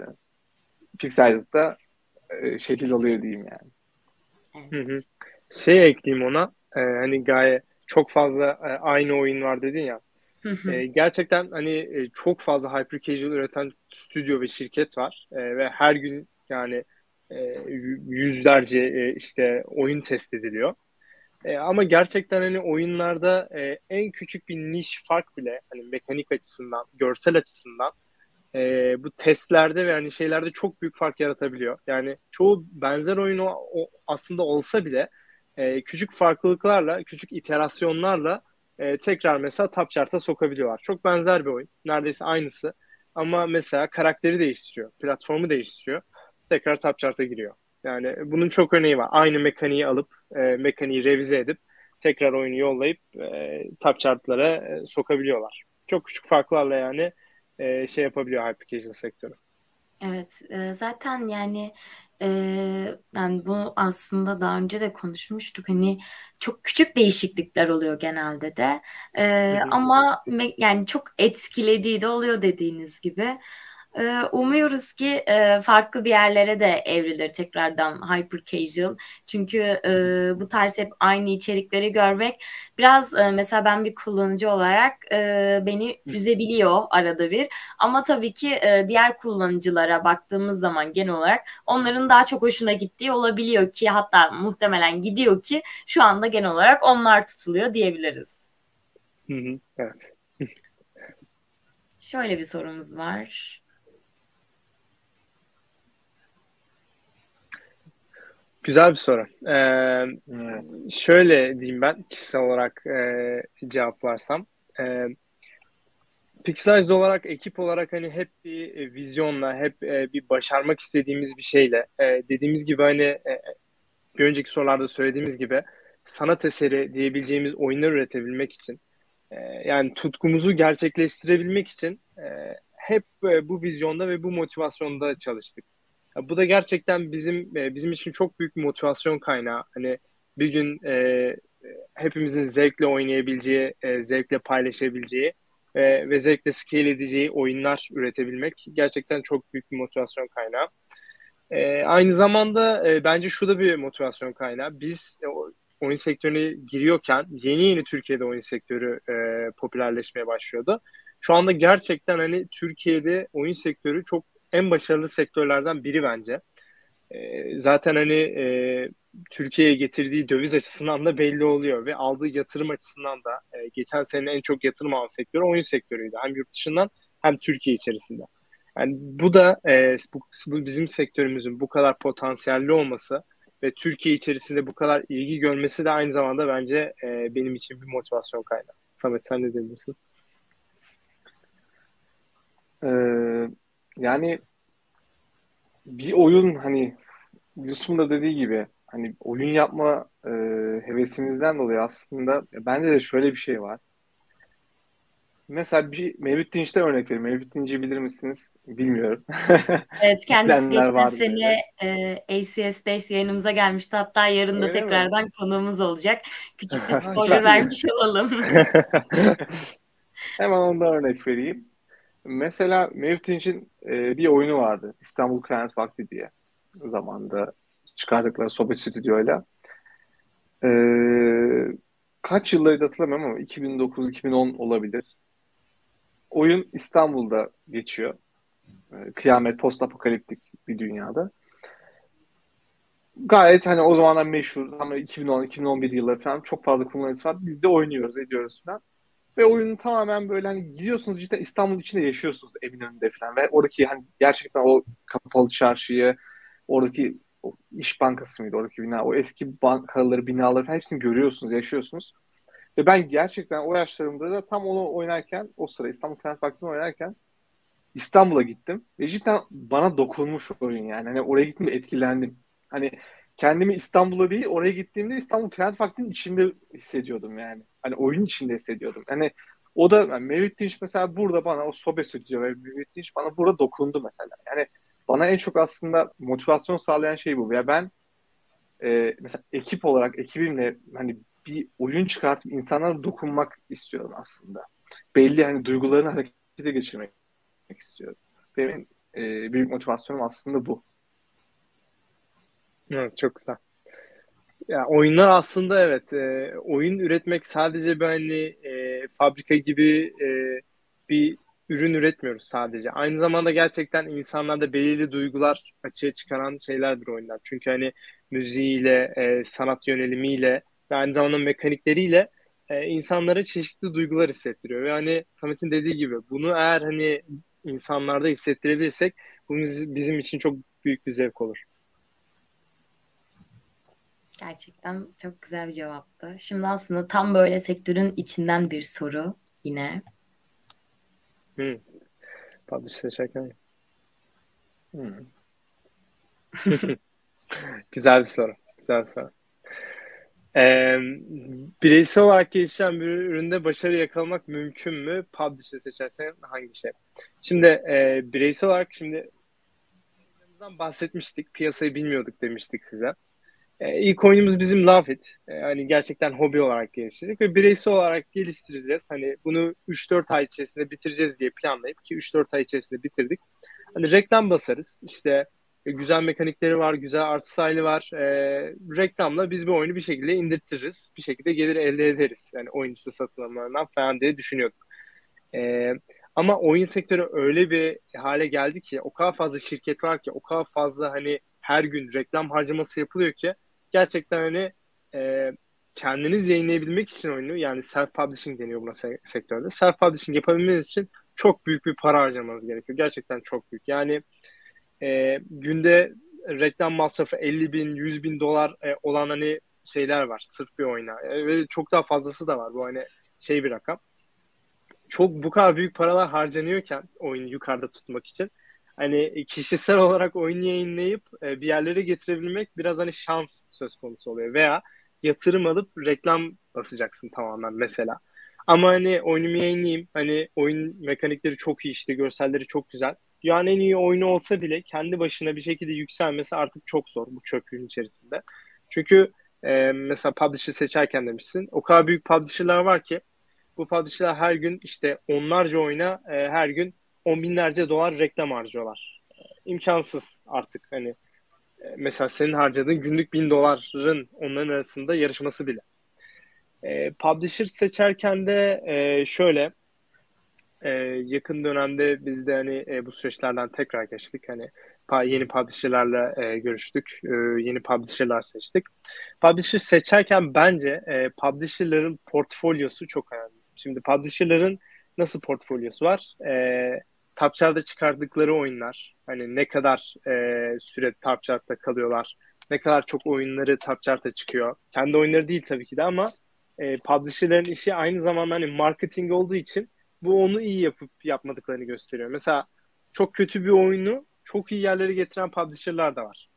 Pixel'da e, şekil alıyor diyeyim yani. Hı hı. Şey ekleyeyim ona. Ee, hani gayet çok fazla e, aynı oyun var dedin ya. E, gerçekten hani e, çok fazla hyper casual üreten stüdyo ve şirket var. E, ve her gün yani e, yüzlerce e, işte oyun test ediliyor. E, ama gerçekten hani oyunlarda e, en küçük bir niş fark bile hani mekanik açısından, görsel açısından e, bu testlerde ve hani şeylerde çok büyük fark yaratabiliyor. Yani çoğu benzer oyun o, o aslında olsa bile e, küçük farklılıklarla, küçük iterasyonlarla e, tekrar mesela Top Chart'a sokabiliyorlar. Çok benzer bir oyun. Neredeyse aynısı. Ama mesela karakteri değiştiriyor, platformu değiştiriyor. Tekrar Top Chart'a giriyor. Yani bunun çok örneği var. Aynı mekaniği alıp, e, mekaniği revize edip tekrar oyunu yollayıp e, Top Chart'lara e, sokabiliyorlar. Çok küçük farklarla yani e, şey yapabiliyor hyper sektörü. Evet, e, zaten yani e, yani bu aslında daha önce de konuşmuştuk. Hani çok küçük değişiklikler oluyor genelde de. E, Hı hı. ama me- yani çok etkilediği de oluyor dediğiniz gibi. E, umuyoruz ki e, farklı bir yerlere de evrilir tekrardan hyper casual. Çünkü e, bu tarz hep aynı içerikleri görmek biraz e, mesela ben bir kullanıcı olarak e, beni üzebiliyor arada bir. Ama tabii ki e, diğer kullanıcılara baktığımız zaman genel olarak onların daha çok hoşuna gittiği olabiliyor ki hatta muhtemelen gidiyor ki şu anda genel olarak onlar tutuluyor diyebiliriz. Hı hı. Evet. Şöyle bir sorumuz var. Güzel bir soru. Ee, Evet. şöyle diyeyim ben kişisel olarak e, cevaplarsam. E, Pixelize olarak, ekip olarak hani hep bir e, vizyonla, hep e, bir başarmak istediğimiz bir şeyle, e, dediğimiz gibi hani e, bir önceki sorularda söylediğimiz gibi sanat eseri diyebileceğimiz oyunlar üretebilmek için, e, yani tutkumuzu gerçekleştirebilmek için e, hep e, bu vizyonda ve bu motivasyonda çalıştık. Ya bu da gerçekten bizim e, bizim için çok büyük bir motivasyon kaynağı. Hani bir gün e, hepimizin zevkle oynayabileceği, e, zevkle paylaşabileceği e, ve zevkle scale edeceği oyunlar üretebilmek gerçekten çok büyük bir motivasyon kaynağı. E, aynı zamanda e, bence şu da bir motivasyon kaynağı. Biz e, oyun sektörüne giriyorken yeni yeni Türkiye'de oyun sektörü e, popülerleşmeye başlıyordu. Şu anda gerçekten hani Türkiye'de oyun sektörü çok en başarılı sektörlerden biri bence. E, zaten hani e, Türkiye'ye getirdiği döviz açısından da belli oluyor ve aldığı yatırım açısından da e, geçen sene en çok yatırım alan sektörü oyun sektörüydü. Hem yurt dışından hem Türkiye içerisinde. Yani bu da e, bu, bu bizim sektörümüzün bu kadar potansiyelli olması ve Türkiye içerisinde bu kadar ilgi görmesi de aynı zamanda bence e, benim için bir motivasyon kaynağı. Samet sen ne diyorsun? Ee, yani bir oyun hani Yusuf'un da dediği gibi hani oyun yapma e, hevesimizden dolayı aslında e, bende de şöyle bir şey var. Mesela bir Mevlüt Dinç'ten örnek vereyim. Mevlüt Dinç'i bilir misiniz? Bilmiyorum. Evet, kendisi Bilenler geçen vardır sene böyle. e, A C S Days yayınımıza gelmişti. Hatta yarın da Öyle mi? tekrardan konuğumuz olacak. Küçük bir Ha, spoiler çok iyi. vermiş olalım. Hemen ondan örnek vereyim. Mesela Mevlüt Dinç'in e, bir oyunu vardı. İstanbul Kıyamet Vakti diye. Zamanında çıkardıkları Sobe Stüdyo'yla. Ee, kaç yıllarıydı hatırlamıyorum ama iki bin dokuz iki bin on olabilir. Oyun İstanbul'da geçiyor. Ee, Kıyamet, post apokaliptik bir dünyada. Gayet hani o zamanlar meşhur ama iki bin on iki bin on bir yılları falan çok fazla kullanıcısı var. Biz de oynuyoruz, ediyoruz falan. Ve oyunun tamamen böyle hani gidiyorsunuz cidden İstanbul içinde yaşıyorsunuz Eminönü'nde falan. Ve oradaki hani gerçekten o kapalı çarşıyı, oradaki o İş Bankası mıydı oradaki bina? O eski bankaları, binaları hepsini görüyorsunuz, yaşıyorsunuz. Ve ben gerçekten o yaşlarımda da tam onu oynarken, o sıra İstanbul Kent Vakfı'nı oynarken İstanbul'a gittim. Ve cidden bana dokunmuş oyun yani. Hani oraya gittim ve etkilendim. Hani kendimi İstanbul'a değil, oraya gittiğimde İstanbul Kent Vakfı'nın içinde hissediyordum yani. Hani oyun içinde hissediyordum. Hani o da yani Mevlüt Dinç mesela burada bana o Sobe Stüdyo ve Mevlüt Dinç bana burada dokundu mesela. Yani bana en çok aslında motivasyon sağlayan şey bu. Ya ben e, mesela ekip olarak ekibimle hani bir oyun çıkartıp insanlara dokunmak istiyorum aslında. Belli hani duygularını harekete geçirmek istiyorum. Benim e, büyük motivasyonum aslında bu. Evet, çok güzel. Ya oyunlar aslında evet e, oyun üretmek sadece bir hani e, fabrika gibi e, bir ürün üretmiyoruz sadece. Aynı zamanda gerçekten insanlarda belirli duygular açığa çıkaran şeylerdir oyunlar. Çünkü hani müziğiyle, e, sanat yönelimiyle ve aynı zamanda mekanikleriyle e, insanlara çeşitli duygular hissettiriyor. Ve hani Samet'in dediği gibi bunu eğer hani insanlarda hissettirebilirsek bu biz- bizim için çok büyük bir zevk olur. Gerçekten çok güzel bir cevaptı. Şimdi aslında tam böyle sektörün içinden bir soru yine. Hmm. Publish seçerken. Hmm. Güzel bir soru. Güzel bir soru. Ee, bireysel olarak gelişen bir üründe başarı yakalamak mümkün mü? Publisher seçersen hangi şey? Şimdi e, bireysel olarak şimdi bahsetmiştik. Piyasayı bilmiyorduk demiştik size. E, ilk oyunumuz bizim Love It. E, hani gerçekten hobi olarak geliştirdik ve bireysel olarak geliştireceğiz. Hani bunu üç dört ay içerisinde bitireceğiz diye planlayıp ki üç dört ay içerisinde bitirdik. Hani reklam basarız. İşte e, güzel mekanikleri var, güzel art style'ı var. E, reklamla biz bir oyunu bir şekilde indirtiriz. Bir şekilde gelir elde ederiz. Yani oyun içi satılımlarından falan diye düşünüyorduk. E, ama oyun sektörü öyle bir hale geldi ki o kadar fazla şirket var ki o kadar fazla hani her gün reklam harcaması yapılıyor ki gerçekten hani e, kendiniz yayınlayabilmek için oyunu yani self publishing deniyor buna se- sektörde. Self publishing yapabilmeniz için çok büyük bir para harcamanız gerekiyor. Gerçekten çok büyük. Yani e, günde reklam masrafı elli bin, yüz bin dolar e, olan hani şeyler var sırf bir oyuna. E, ve çok daha fazlası da var. Bu hani şey bir rakam. Çok bu kadar büyük paralar harcanıyorken oyunu yukarıda tutmak için hani kişisel olarak oyun yayınlayıp e, bir yerlere getirebilmek biraz hani şans söz konusu oluyor veya yatırım alıp reklam basacaksın tamamen mesela. Ama hani oyunumu yayınlayayım hani oyun mekanikleri çok iyi işte görselleri çok güzel. Dünyanın en iyi oyunu olsa bile kendi başına bir şekilde yükselmesi artık çok zor bu çöplüğün içerisinde. Çünkü e, mesela publisher seçerken demişsin o kadar büyük publisher'lar var ki bu publisher'lar her gün işte onlarca oyuna e, her gün on binlerce dolar reklam harcıyorlar. E, imkansız artık hani e, mesela senin harcadığın günlük bin doların onların arasında yarışması bile. E, publisher seçerken de e, şöyle e, yakın dönemde biz de hani e, bu süreçlerden tekrar geçtik. Hani pa- yeni publisher'larla e, görüştük. E, yeni publisher'lar seçtik. Publisher seçerken bence e, publisher'ların portfolyosu çok önemli. Şimdi publisher'ların nasıl portfolyosu var? E, Top Chart'ta çıkardıkları oyunlar. Hani ne kadar e, süre Top Chart'ta kalıyorlar. Ne kadar çok oyunları Top Chart'ta çıkıyor. Kendi oyunları değil tabii ki de ama e, publisher'ların işi aynı zamanda hani marketing olduğu için bu onu iyi yapıp yapmadıklarını gösteriyor. Mesela çok kötü bir oyunu çok iyi yerlere getiren publisher'lar da var.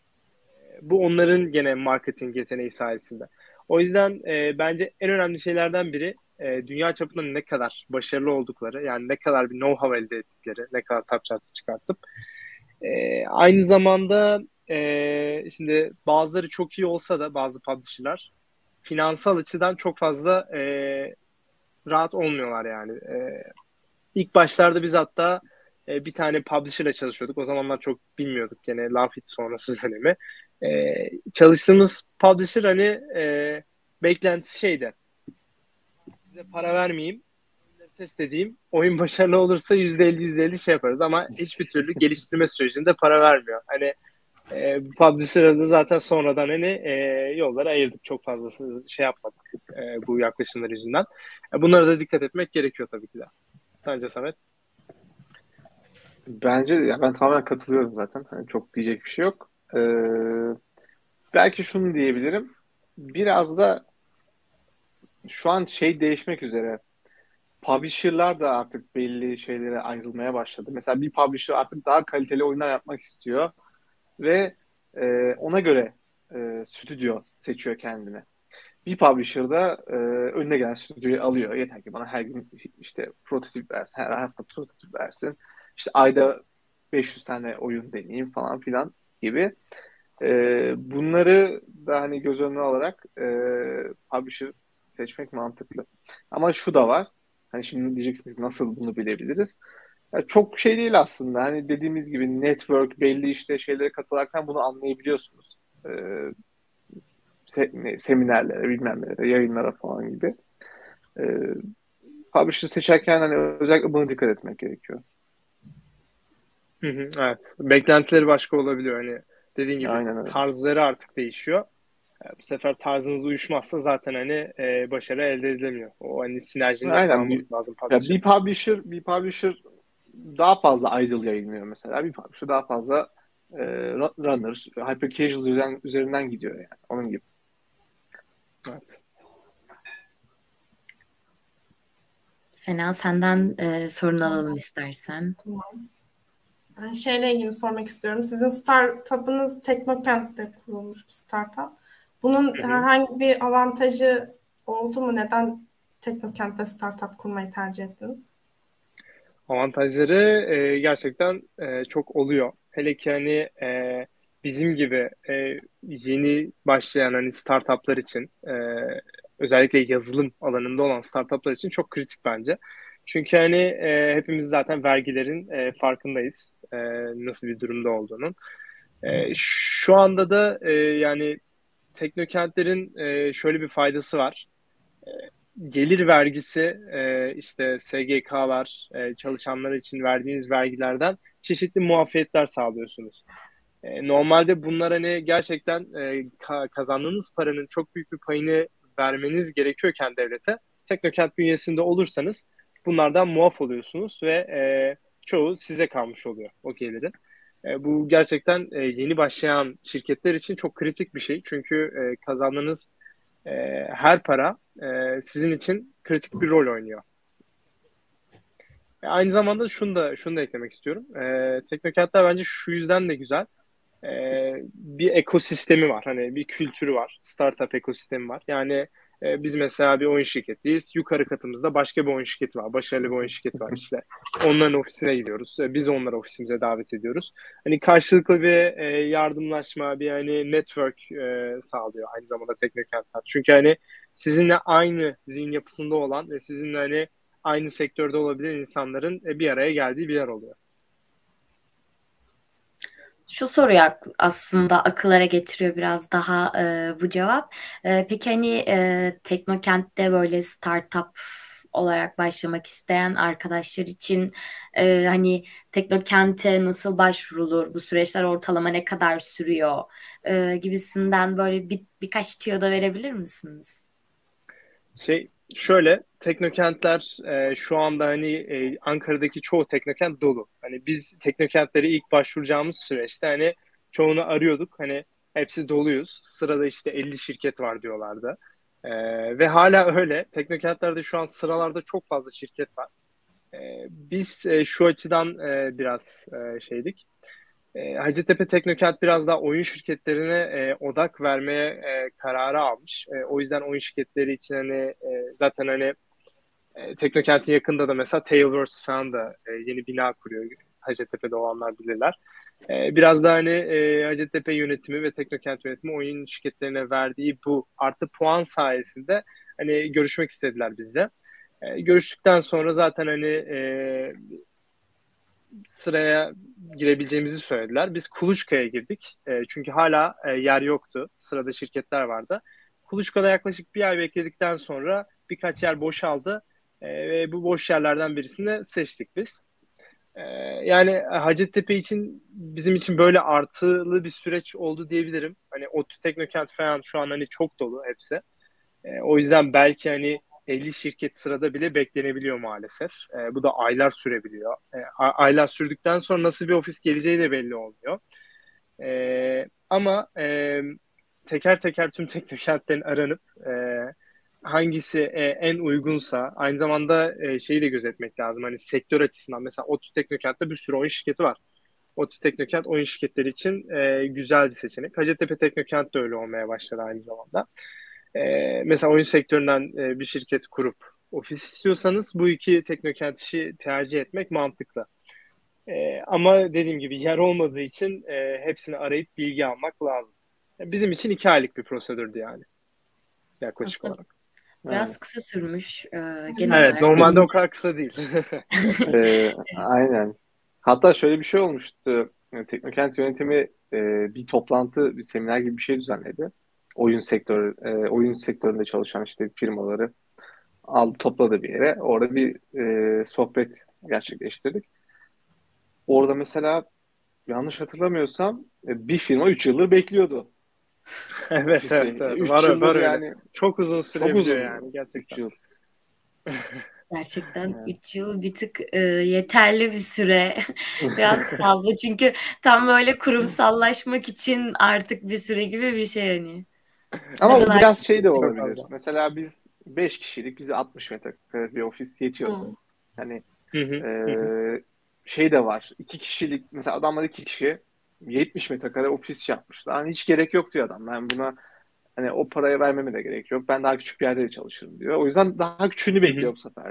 Bu onların gene marketing yeteneği sayesinde. O yüzden e, bence en önemli şeylerden biri e, dünya çapında ne kadar başarılı oldukları, yani ne kadar bir know-how elde ettikleri, ne kadar top chart'ı çıkartıp e, aynı zamanda e, şimdi bazıları çok iyi olsa da bazı publisher'lar finansal açıdan çok fazla e, rahat olmuyorlar yani. E, ilk başlarda biz hatta e, bir tane publisher'la çalışıyorduk. O zamanlar çok bilmiyorduk gene Lafit sonrası dönemi. E, çalıştığımız publisher hani e, beklentisi şeydi. Size para vermeyeyim. Oyunları test edeyim. Oyun başarılı olursa yüzde elli yüzde elli şey yaparız ama hiçbir türlü geliştirme sürecinde para vermiyor. Hani e, bu publisher'ı da zaten sonradan hani e, yollara ayırdık. Çok fazla şey yapmadık e, bu yaklaşımlar yüzünden. E, bunlara da dikkat etmek gerekiyor tabii ki de. Sence Samet? Bence de ya ben tamamen katılıyorum zaten. Hani çok diyecek bir şey yok. Ee, belki şunu diyebilirim. Biraz da şu an şey değişmek üzere. Publisher'lar da artık belli şeylere ayrılmaya başladı. Mesela bir publisher artık daha kaliteli oyunlar yapmak istiyor ve e, ona göre e, stüdyo seçiyor kendine. Bir publisher da e, önüne gelen stüdyoyu alıyor. Yeter ki bana her gün işte prototip versin, her hafta prototip versin. İşte ayda beş yüz tane oyun deneyeyim falan filan gibi. E, bunları da hani göz önüne alarak e, publisher seçmek mantıklı. Ama şu da var. Hani şimdi diyeceksiniz ki nasıl bunu bilebiliriz? Ya çok şey değil aslında. Hani dediğimiz gibi network belli işte şeylere katılarken bunu anlayabiliyorsunuz. E, se- seminerlere, bilmem nelere, yayınlara falan gibi. E, publisher seçerken hani özellikle buna dikkat etmek gerekiyor. Hı hı, evet. Beklentileri başka olabiliyor. Hani dediğin gibi Aynen öyle. tarzları artık değişiyor. E, bu sefer tarzınız uyuşmazsa zaten hani e, başarı elde edilemiyor. O hani sinerjinin Aynen. Bir, yakalanması lazım ya bir publisher'ın. publisher, bir publisher daha fazla idle yayınlıyor mesela. Bir publisher daha fazla e, runner, hyper casual üzerinden, üzerinden gidiyor yani. Onun gibi. Evet. Sena, senden e, sorun alalım istersen. Ben şeyle ilgili sormak istiyorum. Sizin startup'ınız Teknokent'te kurulmuş bir startup. Bunun Hı hı. herhangi bir avantajı oldu mu? Neden Teknokent'te startup kurmayı tercih ettiniz? Avantajları e, gerçekten e, çok oluyor. Hele ki hani e, bizim gibi e, yeni başlayan hani startuplar için e, özellikle yazılım alanında olan startuplar için çok kritik bence. Çünkü hani e, hepimiz zaten vergilerin e, farkındayız e, nasıl bir durumda olduğunun. E, şu anda da e, yani teknokentlerin e, şöyle bir faydası var. Gelir vergisi, e, işte S G K'lar, e, çalışanlar için verdiğiniz vergilerden çeşitli muafiyetler sağlıyorsunuz. E, normalde bunlar hani gerçekten e, ka- kazandığınız paranın çok büyük bir payını vermeniz gerekiyorken devlete, Teknokent bünyesinde olursanız bunlardan muaf oluyorsunuz ve e, çoğu size kalmış oluyor o gelirin. E, bu gerçekten e, yeni başlayan şirketler için çok kritik bir şey. Çünkü e, kazandığınız e, her para e, sizin için kritik bir rol oynuyor. E, aynı zamanda şunu da şunu da eklemek istiyorum. E, Teknokentler bence şu yüzden de güzel. E, bir ekosistemi var. Hani bir kültürü var. Startup ekosistemi var. Yani e, biz mesela bir oyun şirketiyiz. Yukarı katımızda başka bir oyun şirketi var. Başarılı bir oyun şirketi var işte. Onların ofisine gidiyoruz. E, biz onları ofisimize davet ediyoruz. Hani karşılıklı bir e, yardımlaşma, bir hani network e, sağlıyor aynı zamanda Teknokentler. Çünkü hani sizinle aynı zihin yapısında olan ve sizinle hani aynı sektörde olabilen insanların e, bir araya geldiği bir yer oluyor. Şu soruyu ak- aslında akıllara getiriyor biraz daha e, bu cevap. E, peki hani e, Teknokent'te böyle startup olarak başlamak isteyen arkadaşlar için e, hani Teknokent'e nasıl başvurulur? Bu süreçler ortalama ne kadar sürüyor? E, gibisinden böyle bir, birkaç tüyo da verebilir misiniz? Şey şöyle teknokentler e, şu anda hani e, Ankara'daki çoğu teknokent dolu. Hani biz teknokentlere ilk başvuracağımız süreçte hani çoğunu arıyorduk. Hani hepsi doluyuz. Sırada işte elli şirket var diyorlardı. E, ve hala öyle. Teknokentlerde şu an sıralarda çok fazla şirket var. E, biz e, şu açıdan e, biraz e, şeydik. E, Hacettepe Teknokent biraz daha oyun şirketlerine e, odak vermeye e, kararı almış. E, o yüzden oyun şirketleri için hani e, zaten hani e, Teknokent'in yakında da mesela Tailwords falan da e, yeni bina kuruyor. Hacettepe'de olanlar bilirler. E, biraz da hani e, Hacettepe yönetimi ve Teknokent yönetimi oyun şirketlerine verdiği bu artı puan sayesinde hani görüşmek istediler bizle. E, görüştükten sonra zaten hani e, sıraya girebileceğimizi söylediler. Biz Kuluçka'ya girdik. E, çünkü hala e, yer yoktu. Sırada şirketler vardı. Kuluçka'da yaklaşık bir ay bekledikten sonra birkaç yer boşaldı. E, ve bu boş yerlerden birisini seçtik biz. E, yani Hacettepe için bizim için böyle artılı bir süreç oldu diyebilirim. Hani ODTÜ Teknokent falan şu an hani çok dolu hepsi. E, o yüzden belki hani elli şirket sırada bile beklenebiliyor maalesef. E, bu da aylar sürebiliyor. E, aylar sürdükten sonra nasıl bir ofis geleceği de belli olmuyor. E, ama e, teker teker tüm teknokentlerin aranıp e, hangisi e, en uygunsa, aynı zamanda e, şeyi de gözetmek lazım. Hani sektör açısından mesela ODTÜ Teknokent'te bir sürü oyun şirketi var. ODTÜ Teknokent oyun şirketleri için e, güzel bir seçenek. Hacettepe Teknokent de öyle olmaya başladı aynı zamanda. E, mesela oyun sektöründen e, bir şirket kurup ofis istiyorsanız bu iki teknokent işi tercih etmek mantıklı. E, ama dediğim gibi yer olmadığı için e, hepsini arayıp bilgi almak lazım. Bizim için iki aylık bir prosedürdü yani yaklaşık Aslında olarak. biraz Evet. kısa sürmüş e, genel Evet, olarak. normalde o kadar kısa değil. Ee, aynen. Hatta şöyle bir şey olmuştu. E, Teknokent yönetimi e, bir toplantı, bir seminer gibi bir şey düzenledi. Oyun sektörü, e, oyun sektöründe çalışan işte firmaları aldı topladı bir yere. Orada bir e, sohbet gerçekleştirdik. Orada mesela yanlış hatırlamıyorsam e, bir firma üç yıldır bekliyordu Evet, ofisi. evet, evet. üç Var, yıldır var öyle. yani Çok uzun çok sürebiliyor uzun. yani üç gerçekten. yıl. Gerçekten Yani. üç yıl bir tık e, yeterli bir süre. Biraz fazla çünkü tam böyle kurumsallaşmak için artık bir süre gibi bir şey hani. Ne Ama bu kadar biraz şey de Çok olabilir. fazla. Mesela biz beş kişilik, bize altmış metrekare bir ofis yetiyordu. Hı. Hani Hı hı, e, hı hı. şey de var. iki kişilik, mesela adamlar iki kişi yetmiş metrekare ofis yapmışlar. Hani hiç gerek yok diyor adam. Ben buna hani o paraya vermeme de gerek yok. Ben daha küçük bir yerde de çalışırım diyor. O yüzden daha küçüğünü Hı hı. bekliyor bu sefer.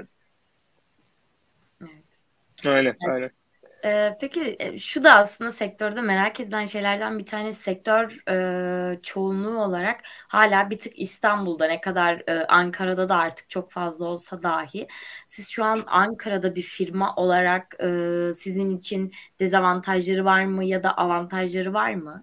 evet. Aynen, Ya, aynen. e, peki e, şu da aslında sektörde merak edilen şeylerden bir tanesi sektör e, çoğunluğu olarak hala bir tık İstanbul'da ne kadar e, Ankara'da da artık çok fazla olsa dahi siz şu an Ankara'da bir firma olarak e, sizin için dezavantajları var mı ya da avantajları var mı?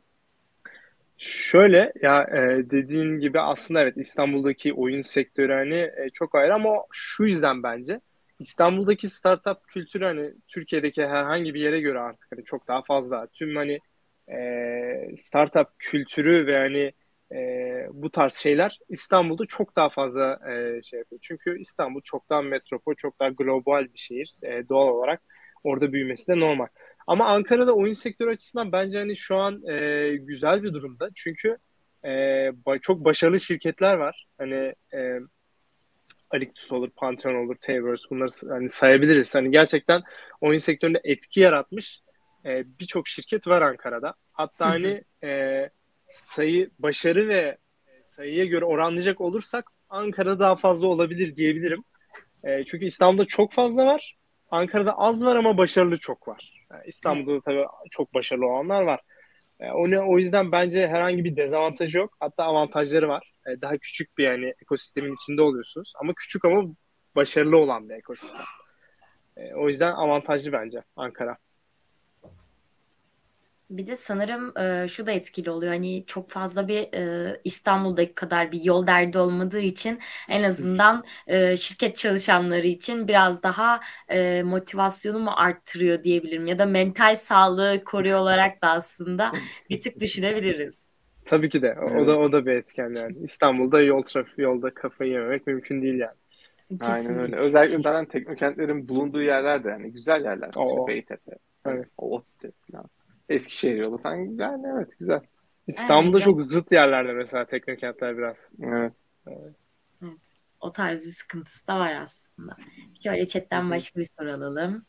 Şöyle ya e, dediğin gibi aslında evet İstanbul'daki oyun sektörü hani e, çok ayrı ama şu yüzden bence İstanbul'daki startup kültürü hani Türkiye'deki herhangi bir yere göre artık hani çok daha fazla. Tüm hani e, startup kültürü ve hani e, bu tarz şeyler İstanbul'da çok daha fazla e, şey yapıyor. Çünkü İstanbul çok daha metropol, çok daha global bir şehir. E, doğal olarak orada büyümesi de normal. Ama Ankara'da oyun sektörü açısından bence hani şu an e, güzel bir durumda. Çünkü e, ba- çok başarılı şirketler var. Hani e, Alictus olur, Pantheon olur, Tavers bunları s- hani sayabiliriz. Hani gerçekten oyun sektöründe etki yaratmış e, birçok şirket var Ankara'da. Hatta hani e, sayı, başarı ve e, sayıya göre oranlayacak olursak Ankara'da daha fazla olabilir diyebilirim. E, çünkü İstanbul'da çok fazla var. Ankara'da az var ama başarılı çok var. Yani İstanbul'da da Evet. tabii çok başarılı olanlar var. E, o, ne, o yüzden bence herhangi bir dezavantajı yok. Hatta avantajları var. E, daha küçük bir yani ekosistemin içinde oluyorsunuz. Ama küçük ama başarılı olan bir ekosistem. E, o yüzden avantajlı bence Ankara. Bir de sanırım e, şu da etkili oluyor. Hani çok fazla bir e, İstanbul'daki kadar bir yol derdi olmadığı için en azından e, şirket çalışanları için biraz daha e, motivasyonu mu arttırıyor diyebilirim. Ya da mental sağlığı koruyor olarak da aslında bir tık düşünebiliriz. Tabii ki de. O, o da Evet, o da bir etken yani. İstanbul'da yol trafiği yolda kafayı yememek mümkün değil yani. aynen öyle. Kesinlikle. Özellikle zaten teknokentlerin bulunduğu yerler de yani güzel yerler. O, İşte o. Beytepe, hani Evet. o ODTÜ falan. Eskişehir yolu falan güzel. Evet, güzel. Aynen İstanbul'da biraz. çok zıt yerlerde mesela teknokentler biraz. Evet. Evet. Evet. O tarz bir sıkıntısı da var aslında. Şöyle Hı chatten hı. başka bir soru alalım.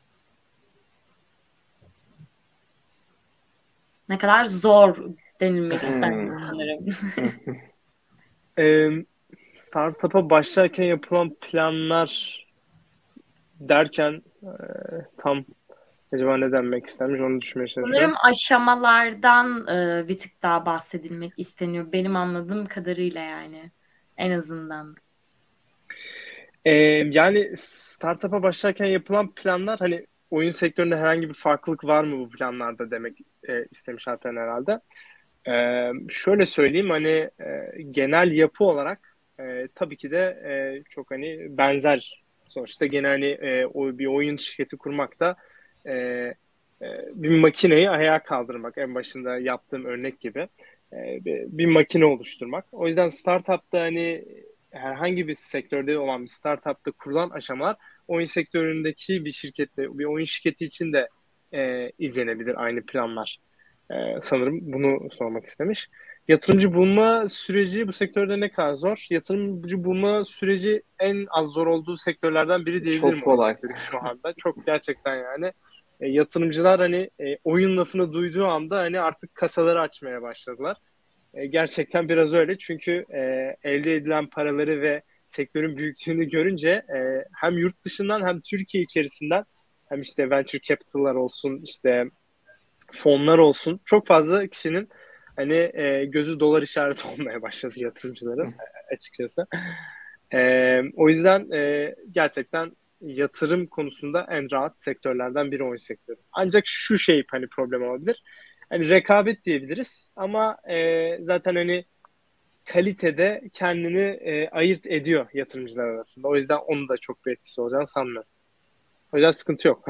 Ne kadar zor denilmek istermiş Hmm. sanırım. Ee, Startup'a başlarken yapılan planlar derken e, tam acaba ne denmek istemiş onu düşünmeye çalışıyorum. Sanırım aşamalardan e, bir tık daha bahsedilmek isteniyor. Benim anladığım kadarıyla yani. En azından. Ee, yani startup'a başlarken yapılan planlar hani oyun sektöründe herhangi bir farklılık var mı bu planlarda demek e, istemiş zaten herhalde. Ee, şöyle söyleyeyim hani e, genel yapı olarak e, tabii ki de e, çok hani benzer. Sonuçta gene hani e, o bir oyun şirketi kurmak da e, e, bir makineyi ayağa kaldırmak en başında yaptığım örnek gibi e, bir, bir makine oluşturmak. O yüzden startupta hani herhangi bir sektörde olan bir startupta kurulan aşamalar oyun sektöründeki bir şirkette bir oyun şirketi için de e, izlenebilir aynı planlar. Ee, sanırım bunu sormak istemiş. Yatırımcı bulma süreci bu sektörde ne kadar zor? Yatırımcı bulma süreci en az zor olduğu sektörlerden biri diyebilirim Çok oyun kolay. sektörü şu anda. Çok gerçekten yani. E, yatırımcılar hani e, oyun lafını duyduğu anda hani artık kasaları açmaya başladılar. E, gerçekten biraz öyle çünkü e, elde edilen paraları ve sektörün büyüklüğünü görünce e, hem yurt dışından hem Türkiye içerisinden hem işte venture capital'lar olsun işte fonlar olsun çok fazla kişinin hani e, gözü dolar işareti olmaya başladı yatırımcıların e, açıkçası. E, o yüzden e, gerçekten yatırım konusunda en rahat sektörlerden biri oyun sektörü. Ancak şu şey hani problem olabilir. Hani rekabet diyebiliriz ama e, zaten hani kalitede kendini e, ayırt ediyor yatırımcılar arasında. O yüzden onun da çok bir etkisi olacağını sanmıyorum. O yüzden sıkıntı yok.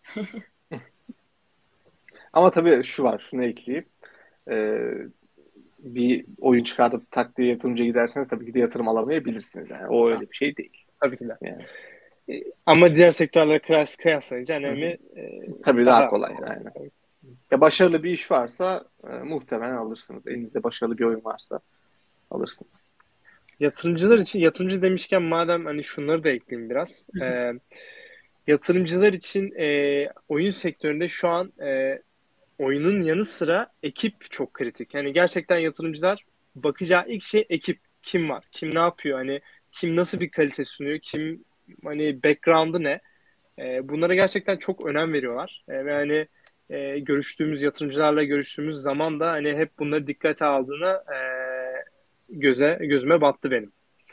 Ama tabii şu var, şunu ekleyeyim. Ee, bir oyun çıkartıp tak diye yatırımcıya giderseniz tabii ki de yatırım alamayabilirsiniz. Yani o öyle bir şey değil. Tabii ki de. Yani. E, Ama diğer sektörlerle kıyas, kıyaslayınca Hı hı. önemi e, Tabii daha, daha kolay. Aynen. Ya başarılı bir iş varsa e, muhtemelen alırsınız. Elinizde başarılı bir oyun varsa alırsınız. Yatırımcılar için, yatırımcı demişken madem hani şunları da ekleyeyim biraz. E, yatırımcılar için e, oyun sektöründe şu an e, oyunun yanı sıra ekip çok kritik. Yani gerçekten yatırımcılar bakacağı ilk şey ekip. Kim var? Kim ne yapıyor? Hani kim nasıl bir kalite sunuyor? Kim hani background'ı ne? E, bunlara gerçekten çok önem veriyorlar. E, ve hani e, görüştüğümüz yatırımcılarla görüştüğümüz zaman da hani hep bunları dikkate aldığına e, göze gözüme battı benim.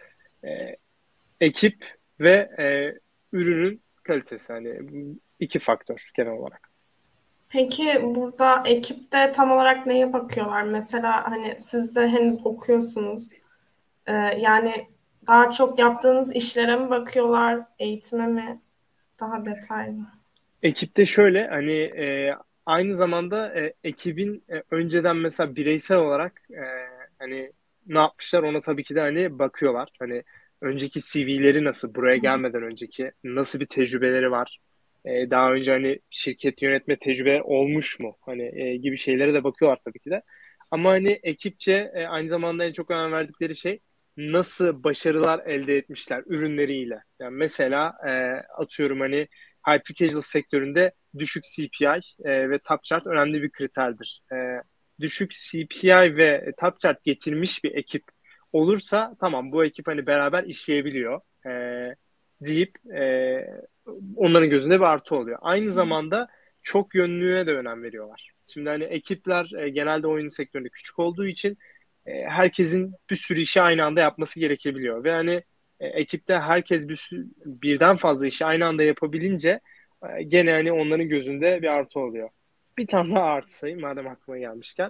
E, ekip ve e, ürünün kalitesi hani iki faktör genel olarak. Peki burada ekipte tam olarak neye bakıyorlar? Mesela hani siz de henüz okuyorsunuz. Ee, yani daha çok yaptığınız işlere mi bakıyorlar, eğitime mi? Daha detaylı. Ekipte şöyle hani e, aynı zamanda e, ekibin e, önceden mesela bireysel olarak e, hani ne yapmışlar ona tabii ki de hani bakıyorlar. Hani önceki C V'leri nasıl buraya gelmeden önceki nasıl bir tecrübeleri var? E, daha önce hani şirket yönetme tecrübeleri olmuş mu? Hani e, gibi şeylere de bakıyorlar tabii ki de. Ama hani ekipçe e, aynı zamanda en çok önem verdikleri şey nasıl başarılar elde etmişler ürünleriyle. Yani mesela e, atıyorum hani hyper casual sektöründe düşük C P I e, ve top chart önemli bir kriterdir. E, düşük C P I ve top chart getirmiş bir ekip olursa tamam bu ekip hani beraber işleyebiliyor e, deyip e, onların gözünde bir artı oluyor. Aynı zamanda çok yönlülüğe de önem veriyorlar. Şimdi hani ekipler e, genelde oyun sektöründe küçük olduğu için e, herkesin bir sürü işi aynı anda yapması gerekebiliyor ve hani e, ekipte herkes bir sü- birden fazla işi aynı anda yapabilince e, gene hani onların gözünde bir artı oluyor. Bir tane daha artı sayayım madem aklıma gelmişken.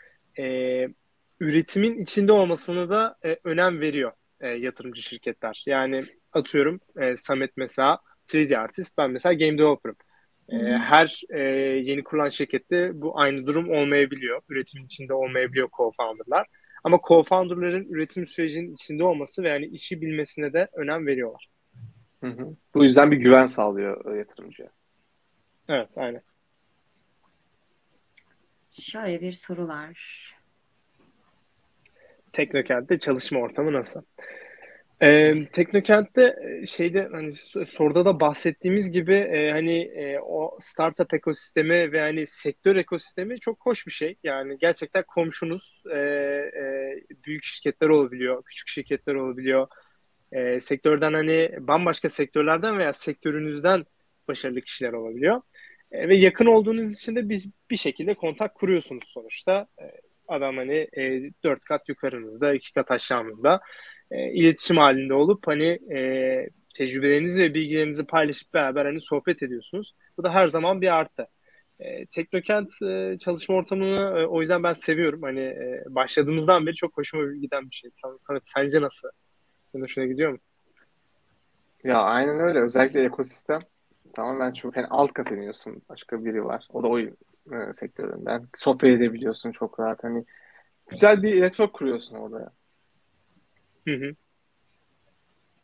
E, üretimin içinde olmasını da e, önem veriyor e, yatırımcı şirketler. Yani atıyorum e, Samet mesela üç D artist, ben mesela game developer'ım. E, her e, yeni kurulan şirkette bu aynı durum olmayabiliyor. Üretimin içinde olmayabiliyor co-founder'lar. Ama co-founder'ların üretim sürecinin içinde olması ve yani işi bilmesine de önem veriyorlar. Hı hı. Bu yüzden bir güven sağlıyor e, yatırımcıya. Evet, aynen. Şöyle bir soru var. Teknokent'te çalışma ortamı nasıl? Ee, Teknokent'te e, şeyde hani s- soruda da bahsettiğimiz gibi e, hani e, o startup ekosistemi ve hani sektör ekosistemi çok hoş bir şey. Yani gerçekten komşunuz e, e, büyük şirketler olabiliyor, küçük şirketler olabiliyor. E, sektörden hani bambaşka sektörlerden veya sektörünüzden başarılı kişiler olabiliyor. E, ve yakın olduğunuz için de bir, bir şekilde kontak kuruyorsunuz sonuçta. E, adam hani e, dört kat yukarınızda, iki kat aşağınızda e, iletişim halinde olup hani e, tecrübelerinizi ve bilgilerinizi paylaşıp beraber hani sohbet ediyorsunuz. Bu da her zaman bir artı. E, Teknokent e, çalışma ortamını e, o yüzden ben seviyorum. Hani e, başladığımızdan beri çok hoşuma giden bir şey. Samet, sence nasıl? Senin hoşuna gidiyor mu? Ya aynen öyle. Özellikle ekosistem tamamen çok hani alt kat iniyorsun. Başka biri var. O da oyun e, sektöründen. Sohbet edebiliyorsun çok rahat. Hani güzel bir network kuruyorsun orada. Hı hı.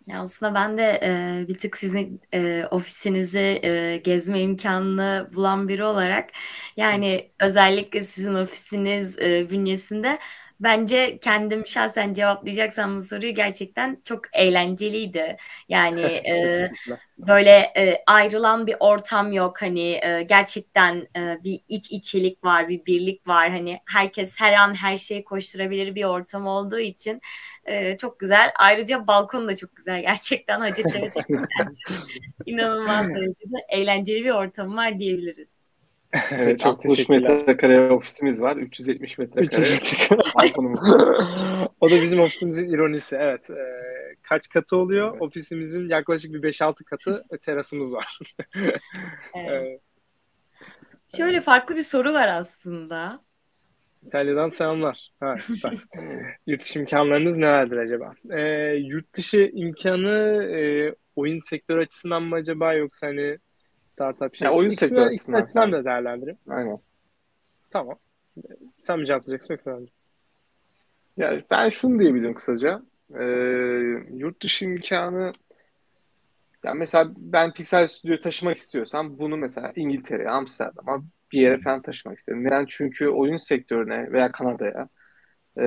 Ya aslında ben de e, bir tık sizin e, ofisinizi e, gezme imkanını bulan biri olarak yani özellikle sizin ofisiniz e, bünyesinde bence kendim şahsen cevaplayacaksam bu soruyu gerçekten çok eğlenceliydi. Yani Çok e, teşekkürler. böyle e, ayrılan bir ortam yok hani e, gerçekten e, bir iç içilik var, bir birlik var. Hani herkes her an her şeyi koşturabilir bir ortam olduğu için ee, çok güzel. Ayrıca balkon da çok güzel. Gerçekten Hacettepe Teknik Kentin inanılmaz derecede eğlenceli bir ortam var diyebiliriz. Evet, Çok altmış teşekkürler. metrekare ofisimiz var. üç yüz yetmiş metrekare üç yüz metrekare. balkonumuz var. O da bizim ofisimizin ironisi. Evet. Ee, kaç katı oluyor? Evet. Ofisimizin yaklaşık bir beş altı katı terasımız var. Evet. Şöyle farklı bir soru var aslında. İtalya'dan selamlar. Ha, süper. Yurt dışı imkanlarınız nelerdir acaba? Ee, yurt dışı imkanı e, oyun sektörü açısından mı acaba yoksa hani startup şey Ya için? oyun İkisini, sektörü ikisini açısından açısından sen. da değerlendireyim. Aynen. Tamam. Sen mi cevaplayacaksın yoksa ben mi? Ya ben şunu diyebilirim kısaca. Ee, yurt dışı imkanı, ya mesela ben Pixel Studio taşımak istiyorsam bunu mesela İngiltere'ye, Amsterdam'a bir yere falan taşımak isterim. Neden? Çünkü oyun sektörüne veya Kanada'ya e,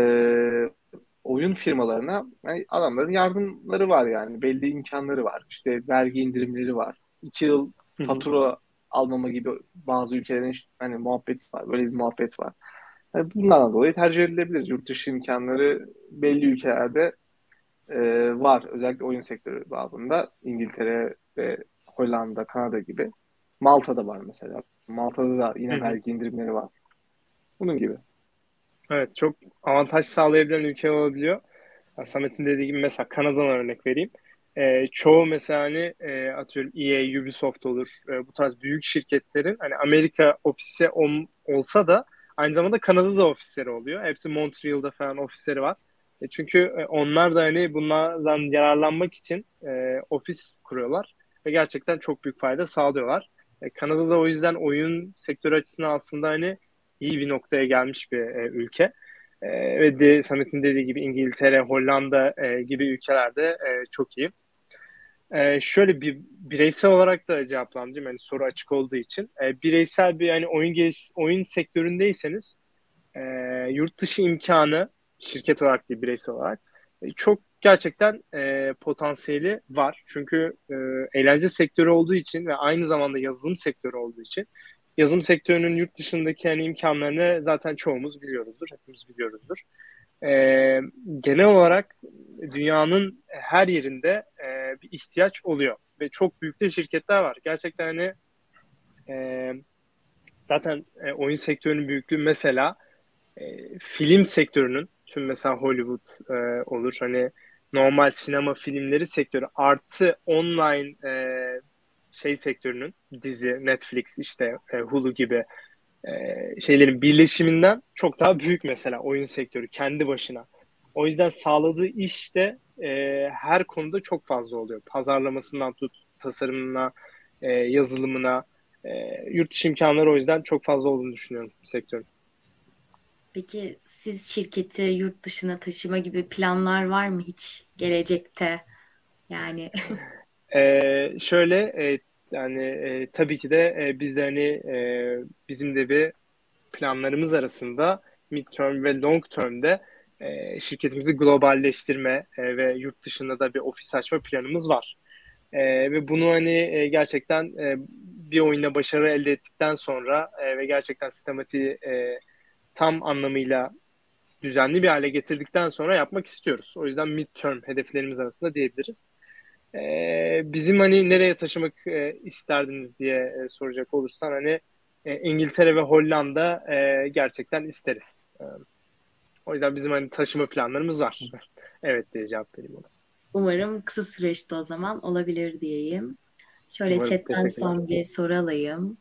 oyun firmalarına yani adamların yardımları var yani. Belli imkanları var. İşte vergi indirimleri var. İki yıl Hı hı. fatura almama gibi bazı ülkelerin hani muhabbet var. Böyle bir muhabbet var. Yani bundan dolayı tercih edilebilir. Yurt dışı imkanları belli ülkelerde e, var. Özellikle oyun sektörü babında. İngiltere ve Hollanda, Kanada gibi. Malta'da var mesela. Malta'da da Hı yine hı. vergi indirimleri var. Bunun gibi. Evet, çok avantaj sağlayabilen ülke olabiliyor. Ya Samet'in dediği gibi mesela Kanada'dan örnek vereyim. Ee, çoğu mesela hani e, atıyorum E A, Ubisoft olur. E, bu tarz büyük şirketlerin hani Amerika ofisi ol- olsa da aynı zamanda Kanada'da ofisleri oluyor. Hepsi Montreal'da falan ofisleri var. E, çünkü e, onlar da hani bunlardan yararlanmak için e, ofis kuruyorlar ve gerçekten çok büyük fayda sağlıyorlar. E, Kanada'da o yüzden oyun sektörü açısından aslında hani iyi bir noktaya gelmiş bir e, ülke. E, ve de Samet'in dediği gibi İngiltere, Hollanda e, gibi ülkelerde e, çok iyi. E, şöyle bir bireysel olarak da cevaplandırayım hani soru açık olduğu için. E, bireysel bir hani oyun geliş, oyun sektöründeyseniz e, yurt dışı imkanı şirket olarak değil bireysel olarak e, çok gerçekten e, potansiyeli var. Çünkü e, eğlence sektörü olduğu için ve aynı zamanda yazılım sektörü olduğu için yazılım sektörünün yurt dışındaki hani imkanlarını zaten çoğumuz biliyoruzdur, hepimiz biliyoruzdur. E, genel olarak dünyanın her yerinde e, bir ihtiyaç oluyor ve çok büyük de şirketler var. Gerçekten hani e, zaten e, oyun sektörünün büyüklüğü mesela e, film sektörünün tüm mesela Hollywood e, olur hani normal sinema filmleri sektörü artı online e, şey sektörünün dizi Netflix işte e, Hulu gibi e, şeylerin birleşiminden çok daha büyük mesela oyun sektörü kendi başına. O yüzden sağladığı iş de e, her konuda çok fazla oluyor. Pazarlamasından tut, tasarımına, e, yazılımına, e, yurt dışı imkanları o yüzden çok fazla olduğunu düşünüyorum sektörün. Peki siz şirketi yurt dışına taşıma gibi planlar var mı hiç gelecekte? Yani Ee, şöyle e, yani e, tabii ki de e, biz de hani e, bizim de bir planlarımız arasında mid-term ve long-term'de e, şirketimizi globalleştirme e, ve yurt dışında da bir ofis açma planımız var. E, ve bunu hani e, gerçekten e, bir oyunda başarı elde ettikten sonra e, ve gerçekten sistematiği e, tam anlamıyla düzenli bir hale getirdikten sonra yapmak istiyoruz. O yüzden mid-term hedeflerimiz arasında diyebiliriz. Ee, bizim hani nereye taşımak e, isterdiniz diye e, soracak olursan hani e, İngiltere ve Hollanda e, gerçekten isteriz. E, o yüzden bizim hani taşıma planlarımız var. Evet diye cevap vereyim ona. umarım kısa süreçte o zaman olabilir diyeyim. Şöyle Umarım. chatten Teşekkürler. son bir soru alayım.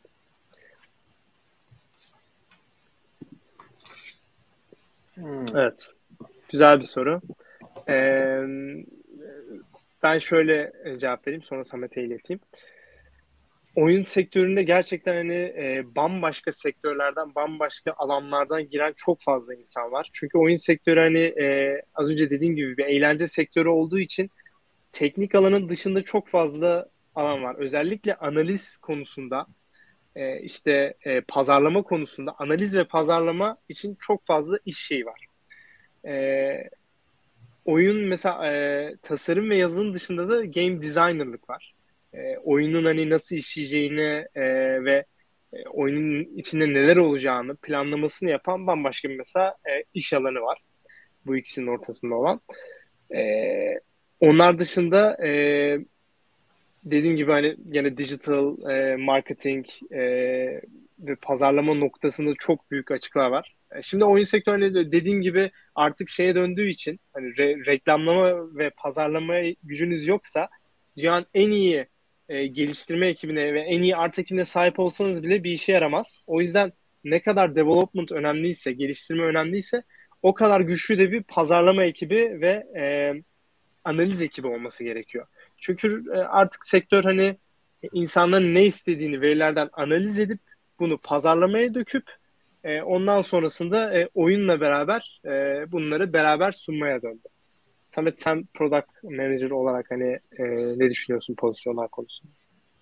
Hmm. Evet. Güzel bir soru. Ee, ben şöyle cevap vereyim sonra Samet'e ileteyim. Oyun sektöründe gerçekten hani e, bambaşka sektörlerden, bambaşka alanlardan giren çok fazla insan var. Çünkü oyun sektörü hani e, az önce dediğim gibi bir eğlence sektörü olduğu için teknik alanın dışında çok fazla alan var. Özellikle analiz konusunda, e, işte e, pazarlama konusunda, analiz ve pazarlama için çok fazla iş şeyi var. E, oyun mesela e, tasarım ve yazılım dışında da game designer'lık var. E, oyunun hani nasıl işleyeceğini e, ve e, oyunun içinde neler olacağını planlamasını yapan bambaşka bir mesela e, iş alanı var. Bu ikisinin ortasında olan. E, onlar dışında e, dediğim gibi hani gene digital e, marketing e, ve pazarlama noktasında çok büyük açıklar var. E, şimdi oyun sektöründe de dediğim gibi artık şeye döndüğü için hani re- reklamlama ve pazarlama gücünüz yoksa dünyanın en iyi e, geliştirme ekibine ve en iyi art ekibine sahip olsanız bile bir işe yaramaz. O yüzden ne kadar development önemliyse, geliştirme önemliyse o kadar güçlü de bir pazarlama ekibi ve e, analiz ekibi olması gerekiyor. Çünkü e, artık sektör hani insanların ne istediğini verilerden analiz edip bunu pazarlamaya döküp e, ondan sonrasında e, oyunla beraber e, bunları beraber sunmaya döndü. Samet, sen product manager olarak hani e, ne düşünüyorsun pozisyonlar konusunda?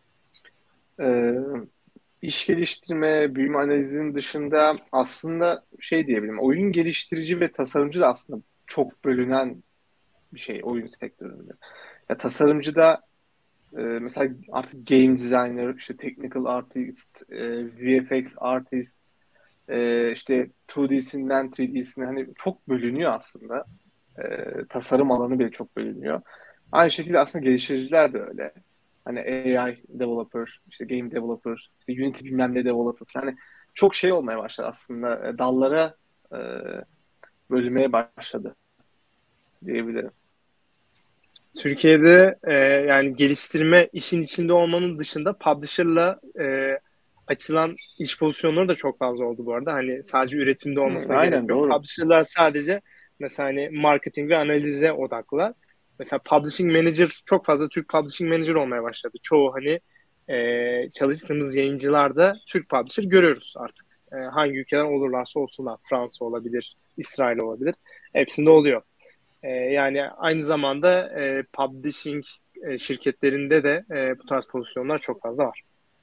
Ee, iş geliştirme, büyüme analizinin dışında aslında şey diyebilirim. Oyun geliştirici ve tasarımcı da aslında çok bölünen bir şey oyun sektöründe. Ya tasarımcı da e, mesela artık game designer, işte technical artist, e, V F X artist, e, işte iki D'sinden üç D'sine hani çok bölünüyor aslında. E, tasarım alanı bile çok bölünüyor. Aynı şekilde aslında geliştiriciler de öyle. Hani A I developer, işte game developer, işte Unity bilmem ne developer. Yani çok şey olmaya başladı aslında. E, Dallara e, bölünmeye başladı diyebilirim. Türkiye'de e, yani geliştirme işin içinde olmanın dışında publisher'la e, açılan iş pozisyonları da çok fazla oldu bu arada. Hani sadece üretimde Hı, olmasına gerek aynen yok. doğru. Publisher'lar sadece mesela hani marketing ve analize odaklılar. Mesela publishing manager, çok fazla Türk publishing manager olmaya başladı. Çoğu hani e, çalıştığımız yayıncılarda Türk publisher görüyoruz artık. E, hangi ülkeden olurlarsa olsunlar. Fransa olabilir, İsrail olabilir. Hepsinde oluyor. E, yani aynı zamanda e, publishing e, şirketlerinde de e, bu tarz pozisyonlar çok fazla var.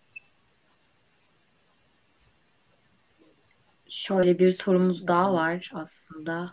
Şöyle bir sorumuz daha var aslında.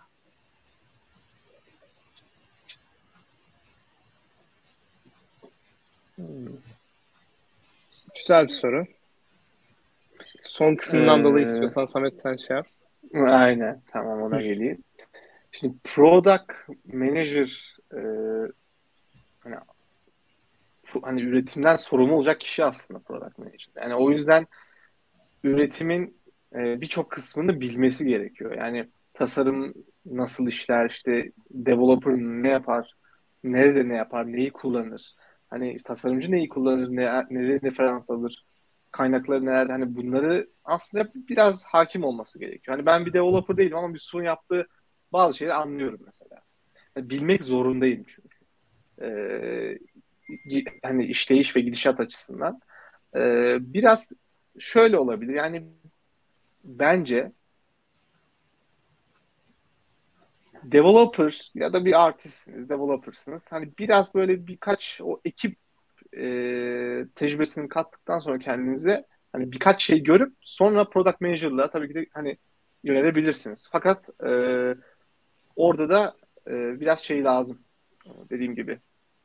Güzel bir soru. Son kısmından dolayı Ee, istiyorsan Samet sen şey yap. aynen. Tamam ona geleyim. Şimdi product manager e, hani, hani üretimden sorumlu olacak kişi aslında product manager. Yani o yüzden üretimin e, birçok kısmını bilmesi gerekiyor. Yani tasarım nasıl işler, işte developer ne yapar, nerede ne yapar, neyi kullanır. Hani tasarımcı neyi kullanır, ne, nereye referans alır, kaynakları neler. Hani bunları aslında biraz hakim olması gerekiyor. Hani ben bir developer değilim ama bir sunum yaptığı bazı şeyleri anlıyorum mesela. Yani bilmek zorundayım çünkü. Ee, hani işleyiş ve gidişat açısından. Ee, biraz şöyle olabilir. Yani bence developer ya da bir artistsiniz, developersınız. Hani biraz böyle birkaç o ekip e, tecrübesini kattıktan sonra kendinize hani birkaç şey görüp sonra product manager'lığa tabii ki de hani yönelebilirsiniz. Fakat e, orada da e, biraz şey lazım. Dediğim gibi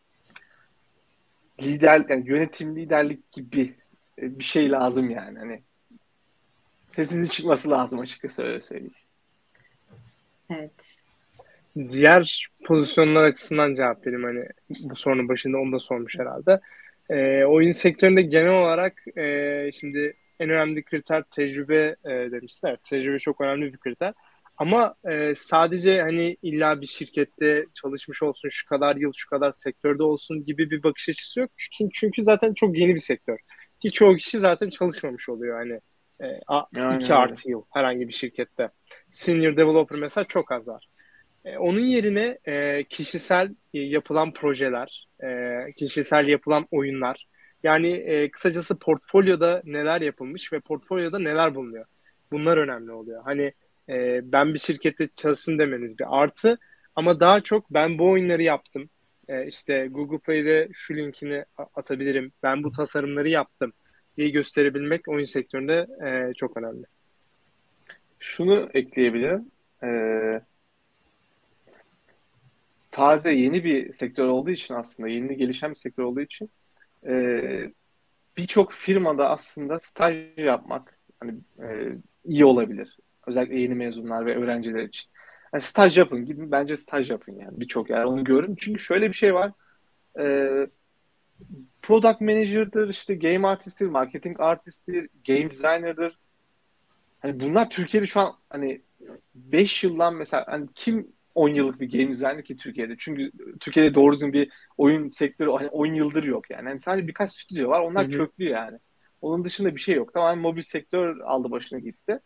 lider yani yönetim liderlik gibi e, bir şey lazım yani. Hani sesinizin çıkması lazım açıkçası öyle söyleyeyim. Evet. Diğer pozisyonlar açısından cevap vereyim. Hani bu sorunun başında onu da sormuş herhalde. E, oyun sektöründe genel olarak e, şimdi en önemli kriter tecrübe e, demişler. Tecrübe çok önemli bir kriter. Ama e, sadece hani illa bir şirkette çalışmış olsun, şu kadar yıl, şu kadar sektörde olsun gibi bir bakış açısı yok. Çünkü, çünkü zaten çok yeni bir sektör. Ki çoğu kişi zaten çalışmamış oluyor hani e, Aynen iki öyle. artı yıl herhangi bir şirkette. Senior developer mesela çok az var. E, onun yerine e, kişisel e, yapılan projeler, e, kişisel yapılan oyunlar, yani e, kısacası portfolyoda neler yapılmış ve portfolyoda neler bulunuyor. Bunlar önemli oluyor. Hani e, ben bir şirkette çalışsın demeniz bir artı ama daha çok ben bu oyunları yaptım. e, işte Google Play'de şu linkini atabilirim, ben bu tasarımları yaptım diye gösterebilmek oyun sektöründe e, çok önemli. Şunu ekleyebilirim. Ee, taze yeni bir sektör olduğu için, aslında yeni gelişen bir sektör olduğu için e, birçok firmada aslında staj yapmak hani e, iyi olabilir. Özellikle yeni mezunlar ve öğrenciler için. Yani staj yapın. Gidin bence staj yapın yani. Birçok yer onu görün. Çünkü şöyle bir şey var. E, product manager'dır, işte game artist'tir, marketing artist'tir, game designer'dır. Hani bunlar Türkiye'de şu an hani beş yıldan mesela hani kim on yıllık bir game designer ki Türkiye'de? Çünkü Türkiye'de doğru düzgün bir oyun sektörü hani on yıldır yok yani. Yani sadece birkaç stüdyo var. Onlar Hı hı. köklü yani. Onun dışında bir şey yok. Tamamen mobil sektör aldı başına gitti.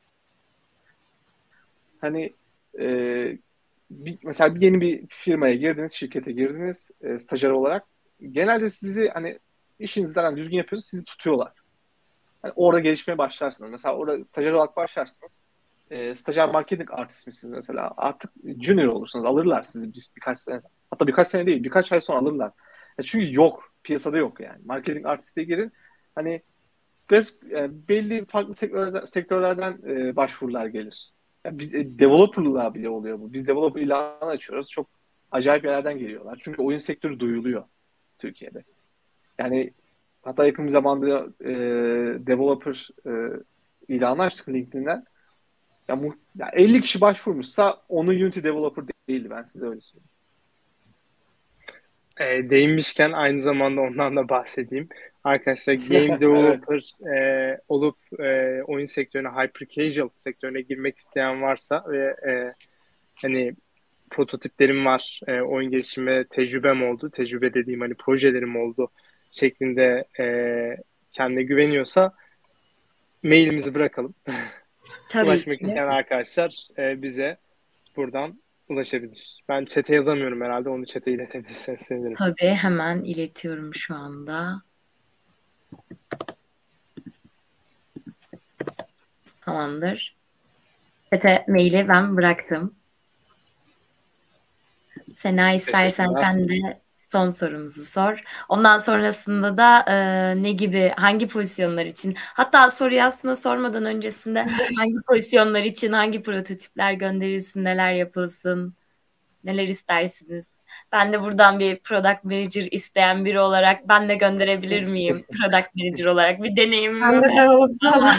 Hani e, bir, mesela bir yeni bir firmaya girdiniz, şirkete girdiniz e, stajyer olarak. Genelde sizi hani işinizi zaten düzgün yapıyorsunuz, sizi tutuyorlar. Yani orada gelişmeye başlarsınız. Mesela orada stajyer olarak başlarsınız. E, stajyer marketing artist misiniz mesela? Artık junior olursunuz. Alırlar sizi bir, birkaç sene. Hatta birkaç sene değil, birkaç ay sonra alırlar. Ya çünkü yok. Piyasada yok yani. Marketing artiste girin. Hani grafik, yani belli farklı sektörlerden, sektörlerden e, başvurular gelir. Yani biz e, developer'lığa bile oluyor bu. Biz developer ilanı açıyoruz. Çok acayip yerlerden geliyorlar. Çünkü oyun sektörü duyuluyor Türkiye'de. Yani hatta yakın bir zamanda e, developer e, ilanı açtık LinkedIn'den. Ya, mu, ya elli kişi başvurmuşsa onu Unity developer değildi, ben size öyle söyleyeyim. E, değinmişken aynı zamanda ondan da bahsedeyim. Arkadaşlar game Evet. developer e, olup e, oyun sektörüne, hyper casual sektörüne girmek isteyen varsa ve e, hani prototiplerim var, e, oyun gelişimi tecrübem oldu, tecrübe dediğim hani projelerim oldu şeklinde e, kendine güveniyorsa mailimizi bırakalım. Tabii Ulaşmak ki. isteyen arkadaşlar e, bize buradan ulaşabilir. Ben chat'e yazamıyorum herhalde, onu chat'e iletebilirseniz sevinirim. Tabii, hemen iletiyorum şu anda. Tamamdır. Chat'e maili ben bıraktım. Sena, istersen Teşekkürler. sen de son sorumuzu sor. Ondan sonrasında da e, ne gibi, hangi pozisyonlar için, hatta soruyu aslında sormadan öncesinde hangi pozisyonlar için hangi prototipler gönderilsin, neler yapılsın, neler istersiniz? Ben de buradan bir product manager isteyen biri olarak ben de gönderebilir miyim? Product manager olarak bir deneyimim Ben yok de developer olarak.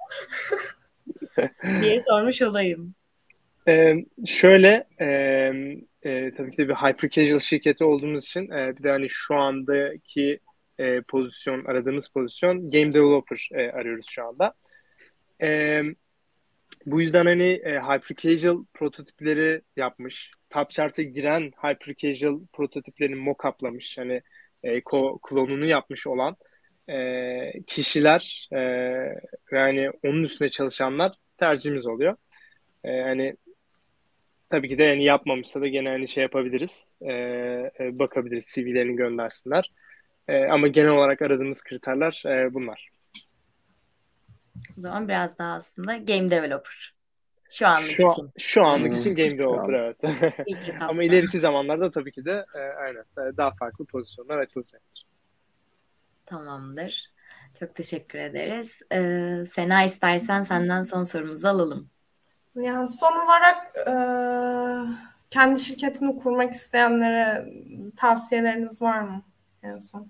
diye sormuş olayım. Ee, şöyle e, e, tabii ki de bir hyper casual şirketi olduğumuz için e, bir de hani şu andaki e, pozisyon, aradığımız pozisyon game developer e, arıyoruz şu anda. E, bu yüzden hani e, hyper casual prototipleri yapmış, top chart'a giren hyper casual prototiplerini mock-up'lamış, hani e, ko- klonunu yapmış olan e, kişiler e, ve hani onun üstüne çalışanlar tercihimiz oluyor. E, hani tabii ki de yani yapmamışsa da gene hani şey yapabiliriz. E, e, bakabiliriz, C V'lerini göndersinler. E, ama genel olarak aradığımız kriterler e, bunlar. O zaman biraz daha aslında game developer. Şu anlık Şu için. şu anlık Hmm, için game şu developer, an. evet. İlk Ama etapta. ileriki zamanlarda tabii ki de e, aynen e, daha farklı pozisyonlar açılacaktır. Tamamdır. Çok teşekkür ederiz. Ee, Sena, istersen senden son sorumuzu alalım. Yani son olarak e, kendi şirketini kurmak isteyenlere tavsiyeleriniz var mı en son?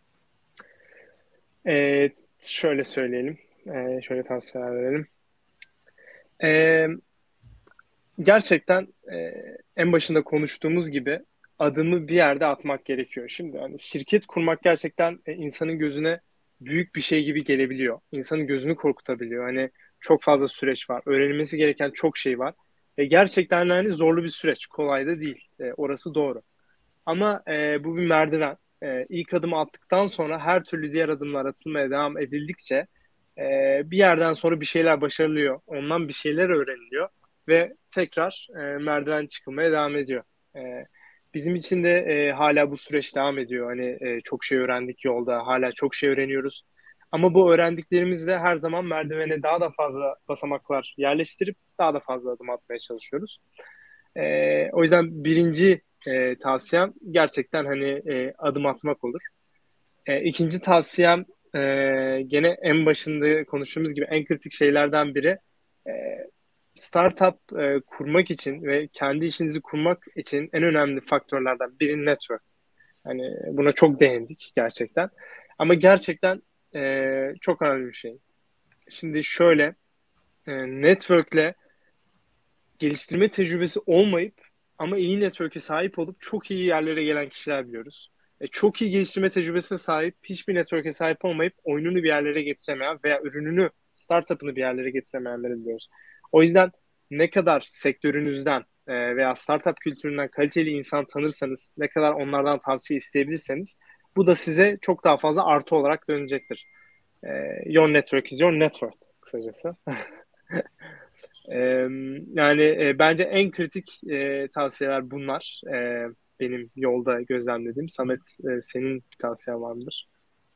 E, şöyle söyleyelim. E, şöyle tavsiyeler verelim. E, gerçekten e, en başında konuştuğumuz gibi adımı bir yerde atmak gerekiyor. Şimdi hani şirket kurmak gerçekten e, insanın gözüne büyük bir şey gibi gelebiliyor. İnsanın gözünü korkutabiliyor. Hani çok fazla süreç var. Öğrenilmesi gereken çok şey var. Ve gerçekten hani zorlu bir süreç. Kolay da değil. E, orası doğru. Ama e, bu bir merdiven. E, ilk adımı attıktan sonra her türlü diğer adımlar atılmaya devam edildikçe e, bir yerden sonra bir şeyler başarılıyor. Ondan bir şeyler öğreniliyor ve tekrar e, merdiven çıkılmaya devam ediyor. E, bizim için de e, hala bu süreç devam ediyor. Hani e, çok şey öğrendik yolda, hala çok şey öğreniyoruz. Ama bu öğrendiklerimizle her zaman merdivene daha da fazla basamaklar yerleştirip daha da fazla adım atmaya çalışıyoruz. E, o yüzden birinci e, tavsiyem gerçekten hani e, adım atmak olur. E, ikinci tavsiyem e, gene en başında konuştuğumuz gibi en kritik şeylerden biri e, startup e, kurmak için ve kendi işinizi kurmak için en önemli faktörlerden biri network. Hani buna çok değindik gerçekten. Ama gerçekten e, çok önemli bir şey. Şimdi şöyle e, network'le geliştirme tecrübesi olmayıp ama iyi network'e sahip olup çok iyi yerlere gelen kişiler biliyoruz. E, çok iyi geliştirme tecrübesine sahip, hiçbir network'e sahip olmayıp oyununu bir yerlere getiremeyen veya ürününü, startup'ını bir yerlere getiremeyenleri biliyoruz. O yüzden ne kadar sektörünüzden e, veya startup kültüründen kaliteli insan tanırsanız, ne kadar onlardan tavsiye isteyebilirseniz bu da size çok daha fazla artı olarak dönecektir. E, your network is your net worth kısacası. Ee, yani e, bence en kritik e, tavsiyeler bunlar. E, benim yolda gözlemlediğim. Samet, e, senin bir tavsiyen var mıdır?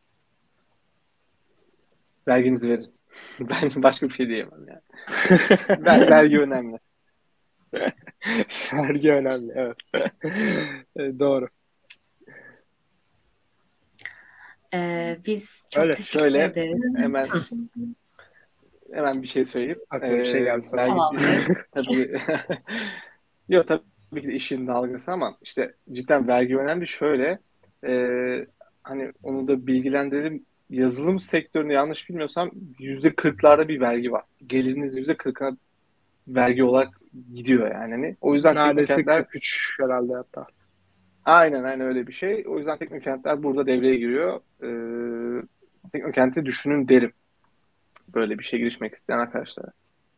Verginizi verin. Ben başka bir şey diyemem yani. Ver, vergi önemli. Vergi önemli, evet. E, doğru. Ee, biz çok Öyle. teşekkür Şöyle ederiz. hemen hemen bir şey söyleyeyim. Aklıma bir şey Ee, geldi sana. vergi Tamamdır. tabii yok tabii ki de işin dalgası ama işte cidden vergi önemli. Şöyle e, hani onu da bilgilendirelim. Yazılım sektöründe yanlış bilmiyorsam yüzde kırklarda bir vergi var. Geliriniz yüzde kırkına vergi olarak gidiyor yani. Hani o yüzden Neredeyse teknokentler kırk üç herhalde hatta. aynen aynen öyle bir şey. O yüzden teknokentler burada devreye giriyor. Ee, teknokenti düşünün derim. Böyle bir şey girişmek isteyen arkadaşlara.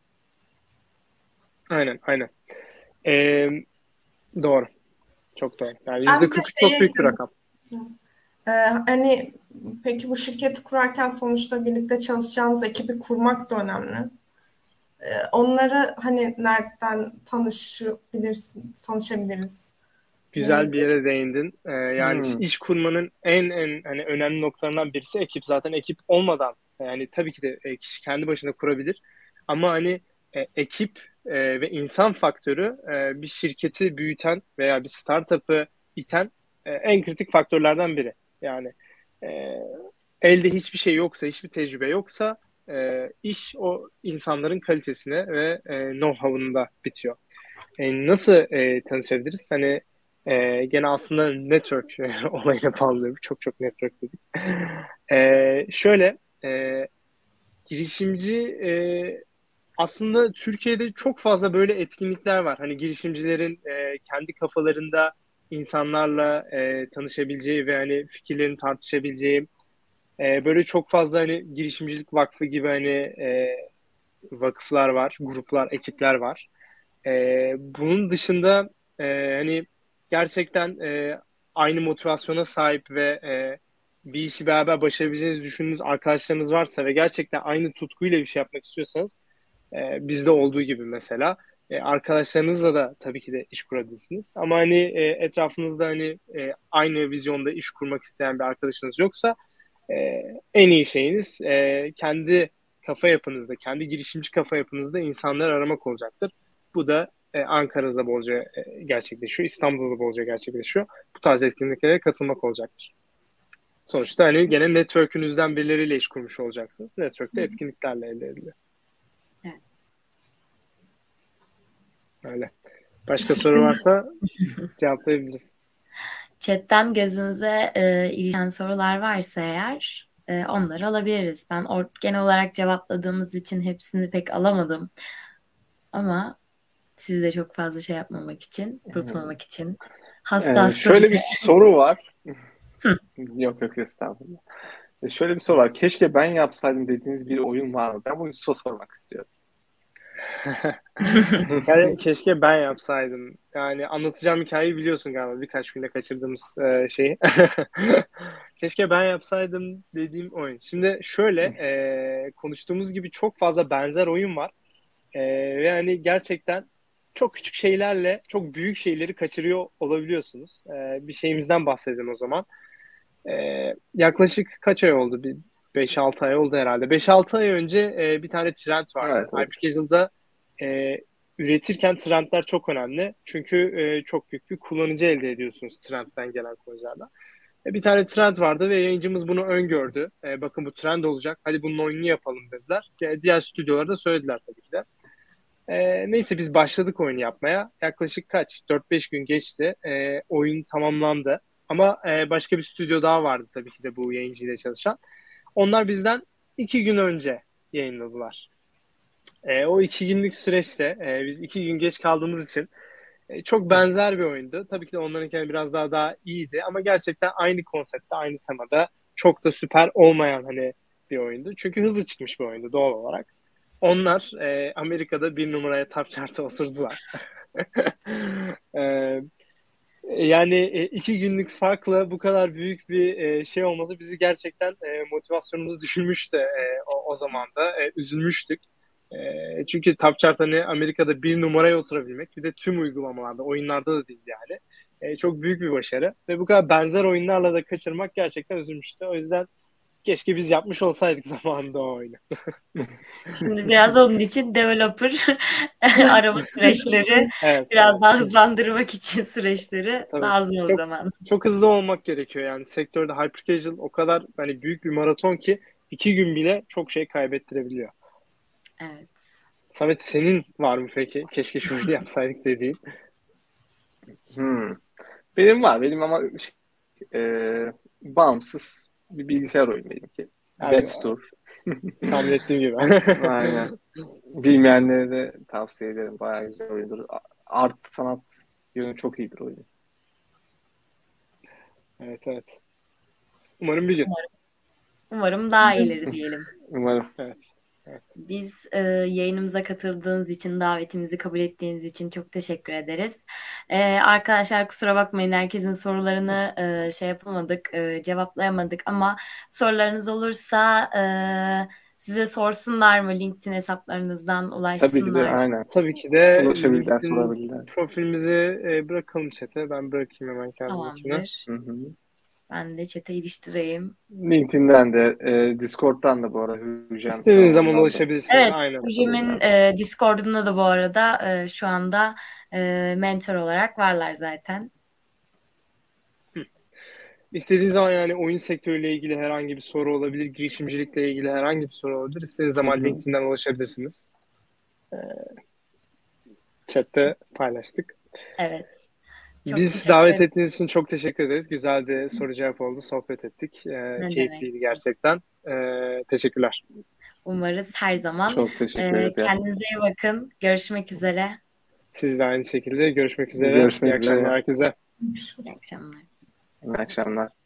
Aynen, aynen. Ee, doğru. Çok doğru. Yani Ben yüzde bir de kırk çok şeye büyük bir rakam. Ee, hani peki bu şirketi kurarken sonuçta birlikte çalışacağınız ekibi kurmak da önemli. Ee, onları hani nereden tanışabilirsin, tanışabiliriz? Güzel Ne? bir yere değindin. Ee, yani iş Hmm. iş kurmanın en en hani önemli noktalarından birisi ekip. Zaten ekip olmadan yani tabii ki de e, kişi kendi başına kurabilir. Ama hani e, ekip e, ve insan faktörü e, bir şirketi büyüten veya bir startup'ı iten e, en kritik faktörlerden biri. Yani e, elde hiçbir şey yoksa, hiçbir tecrübe yoksa e, iş o insanların kalitesine ve e, know-how'unda bitiyor. E, nasıl e, tanışabiliriz? Hani e, gene aslında network olayına bağlıyorum. Çok çok network dedik. E, şöyle e, girişimci e, aslında Türkiye'de çok fazla böyle etkinlikler var. Hani girişimcilerin e, kendi kafalarında insanlarla e, tanışabileceği ve hani fikirlerini tartışabileceği e, böyle çok fazla hani girişimcilik vakfı gibi hani e, vakıflar var, gruplar, ekipler var. Ee, bunun dışında e, hani gerçekten e, aynı motivasyona sahip ve e, bir işi beraber başarabileceğinizi düşündüğünüz arkadaşlarınız varsa ve gerçekten aynı tutkuyla bir şey yapmak istiyorsanız e, bizde olduğu gibi mesela e, arkadaşlarınızla da tabii ki de iş kurabilirsiniz. Ama hani e, etrafınızda hani e, aynı vizyonda iş kurmak isteyen bir arkadaşınız yoksa e, en iyi şeyiniz e, kendi kafa yapınızda, kendi girişimci kafa yapınızda insanlar aramak olacaktır. Bu da e, Ankara'da bolca e, gerçekleşiyor, İstanbul'da bolca gerçekleşiyor. Bu tarz etkinliklere katılmak olacaktır. Sonuçta hani gene network'ünüzden birileriyle iş kurmuş olacaksınız. Network'te etkinliklerle elde ediliyor. Evet. Öyle. Başka soru varsa cevaplayabiliriz. Chatten gözünüze e, ilişen sorular varsa eğer e, onları alabiliriz. Ben or- genel olarak cevapladığımız için hepsini pek alamadım. Ama sizi de çok fazla şey yapmamak için, tutmamak için. Hasta Ee, hasta şöyle bir bir soru var. Yok yok estağfurullah. Ee, şöyle bir soru var. Keşke ben yapsaydım dediğiniz bir oyun var mı? Ben bu soru sormak istiyorum. Yani keşke ben yapsaydım. Yani anlatacağım hikayeyi biliyorsun galiba birkaç günde kaçırdığımız e, şeyi. Keşke ben yapsaydım dediğim oyun. Şimdi şöyle e, konuştuğumuz gibi çok fazla benzer oyun var. E, ve hani gerçekten çok küçük şeylerle çok büyük şeyleri kaçırıyor olabiliyorsunuz. E, bir şeyimizden bahsedelim o zaman. E, yaklaşık kaç ay oldu? Bir beş altı ay oldu herhalde. beş altı ay önce e, bir tane trend vardı. Evet, evet. Hyper Casual'da e, üretirken trendler çok önemli. Çünkü e, çok büyük bir kullanıcı elde ediyorsunuz trendten gelen konularla. E, bir tane trend vardı ve yayıncımız bunu öngördü. E, bakın bu trend olacak. Hadi bunun oyununu yapalım dediler. E, diğer stüdyolara da söylediler tabii ki de. E, neyse biz başladık oyunu yapmaya. Yaklaşık kaç? dört beş gün geçti. E, oyun tamamlandı. Ama e, başka bir stüdyo daha vardı tabii ki de bu yayıncıyla çalışan. Onlar bizden iki gün önce yayınladılar. E, o iki günlük süreçte e, biz iki gün geç kaldığımız için e, çok benzer bir oyundu. Tabii ki de onlarınki biraz daha daha iyiydi ama gerçekten aynı konseptte, aynı temada çok da süper olmayan hani bir oyundu. Çünkü hızlı çıkmış bir oyundu doğal olarak. Onlar e, Amerika'da bir numaraya top chart'a oturdular. e, Yani e, iki günlük farkla bu kadar büyük bir e, şey olması bizi gerçekten e, motivasyonumuzu düşürmüştü e, o, o zaman da. E, üzülmüştük. E, çünkü Top Chart hani Amerika'da bir numaraya oturabilmek, bir de tüm uygulamalarda, oyunlarda da değil yani. E, çok büyük bir başarı. Ve bu kadar benzer oyunlarla da kaçırmak gerçekten üzülmüştü. O yüzden keşke biz yapmış olsaydık zamanında o oyunu. Şimdi biraz onun için developer arama süreçleri, Evet, biraz evet. daha hızlandırmak için süreçleri Tabii. lazım o Çok, zaman. çok hızlı olmak gerekiyor yani sektörde hyper casual o kadar hani büyük bir maraton ki iki gün bile çok şey kaybettirebiliyor. Evet. Samet senin var mı peki? Keşke şunu yapsaydık dediğin. Hmm. Benim var. Benim ama e, bağımsız bir bilgisayar oyunu benimki. Abi, Death's Door. tahmin ettiğim gibi. Aynen. Bilmeyenlere de tavsiye ederim. Bayağı güzel oyundur. Art sanat yönü çok iyidir oyun. Evet, evet. Umarım bir gün. Umarım, umarım daha iyileri diyelim. Umarım. Evet. Evet. Biz e, yayınımıza katıldığınız için, davetimizi kabul ettiğiniz için çok teşekkür ederiz. E, arkadaşlar kusura bakmayın, herkesin sorularını e, şey yapamadık, e, cevaplayamadık ama sorularınız olursa e, size sorsunlar mı, LinkedIn hesaplarınızdan Tabii ki de ulaşsınlar. aynen. Tabii ki de Ulaşabilirler, LinkedIn sorabilirler. profilimizi e, bırakalım chat'e. Ben bırakayım hemen kendiminkini. Tamamdır. Hı hı. Ben de chat'e iliştireyim. LinkedIn'den de, e, Discord'dan da bu arada Hücem İstediğiniz zaman kanalından da. ulaşabilirsiniz. Evet, Aynen. Hücem'in e, Discord'unda da bu arada e, şu anda e, mentor olarak varlar zaten. İstediğiniz zaman yani oyun sektörüyle ilgili herhangi bir soru olabilir, girişimcilikle ilgili herhangi bir soru olabilir. İstediğiniz zaman Hı hı. LinkedIn'den ulaşabilirsiniz. Ee, Chat'te paylaştık. Evet. Çok Biz teşekkür davet ederim. ettiğiniz için çok teşekkür ederiz. Güzel bir soru cevap oldu, sohbet ettik. Ee, Ne keyifliydi demek. gerçekten. Ee, teşekkürler. Umarız her zaman. Çok teşekkür E, ederiz. kendinize iyi bakın. Görüşmek üzere. Siz de aynı şekilde görüşmek üzere. Görüşmek İyi akşamlar üzere. herkese. İyi akşamlar. İyi akşamlar.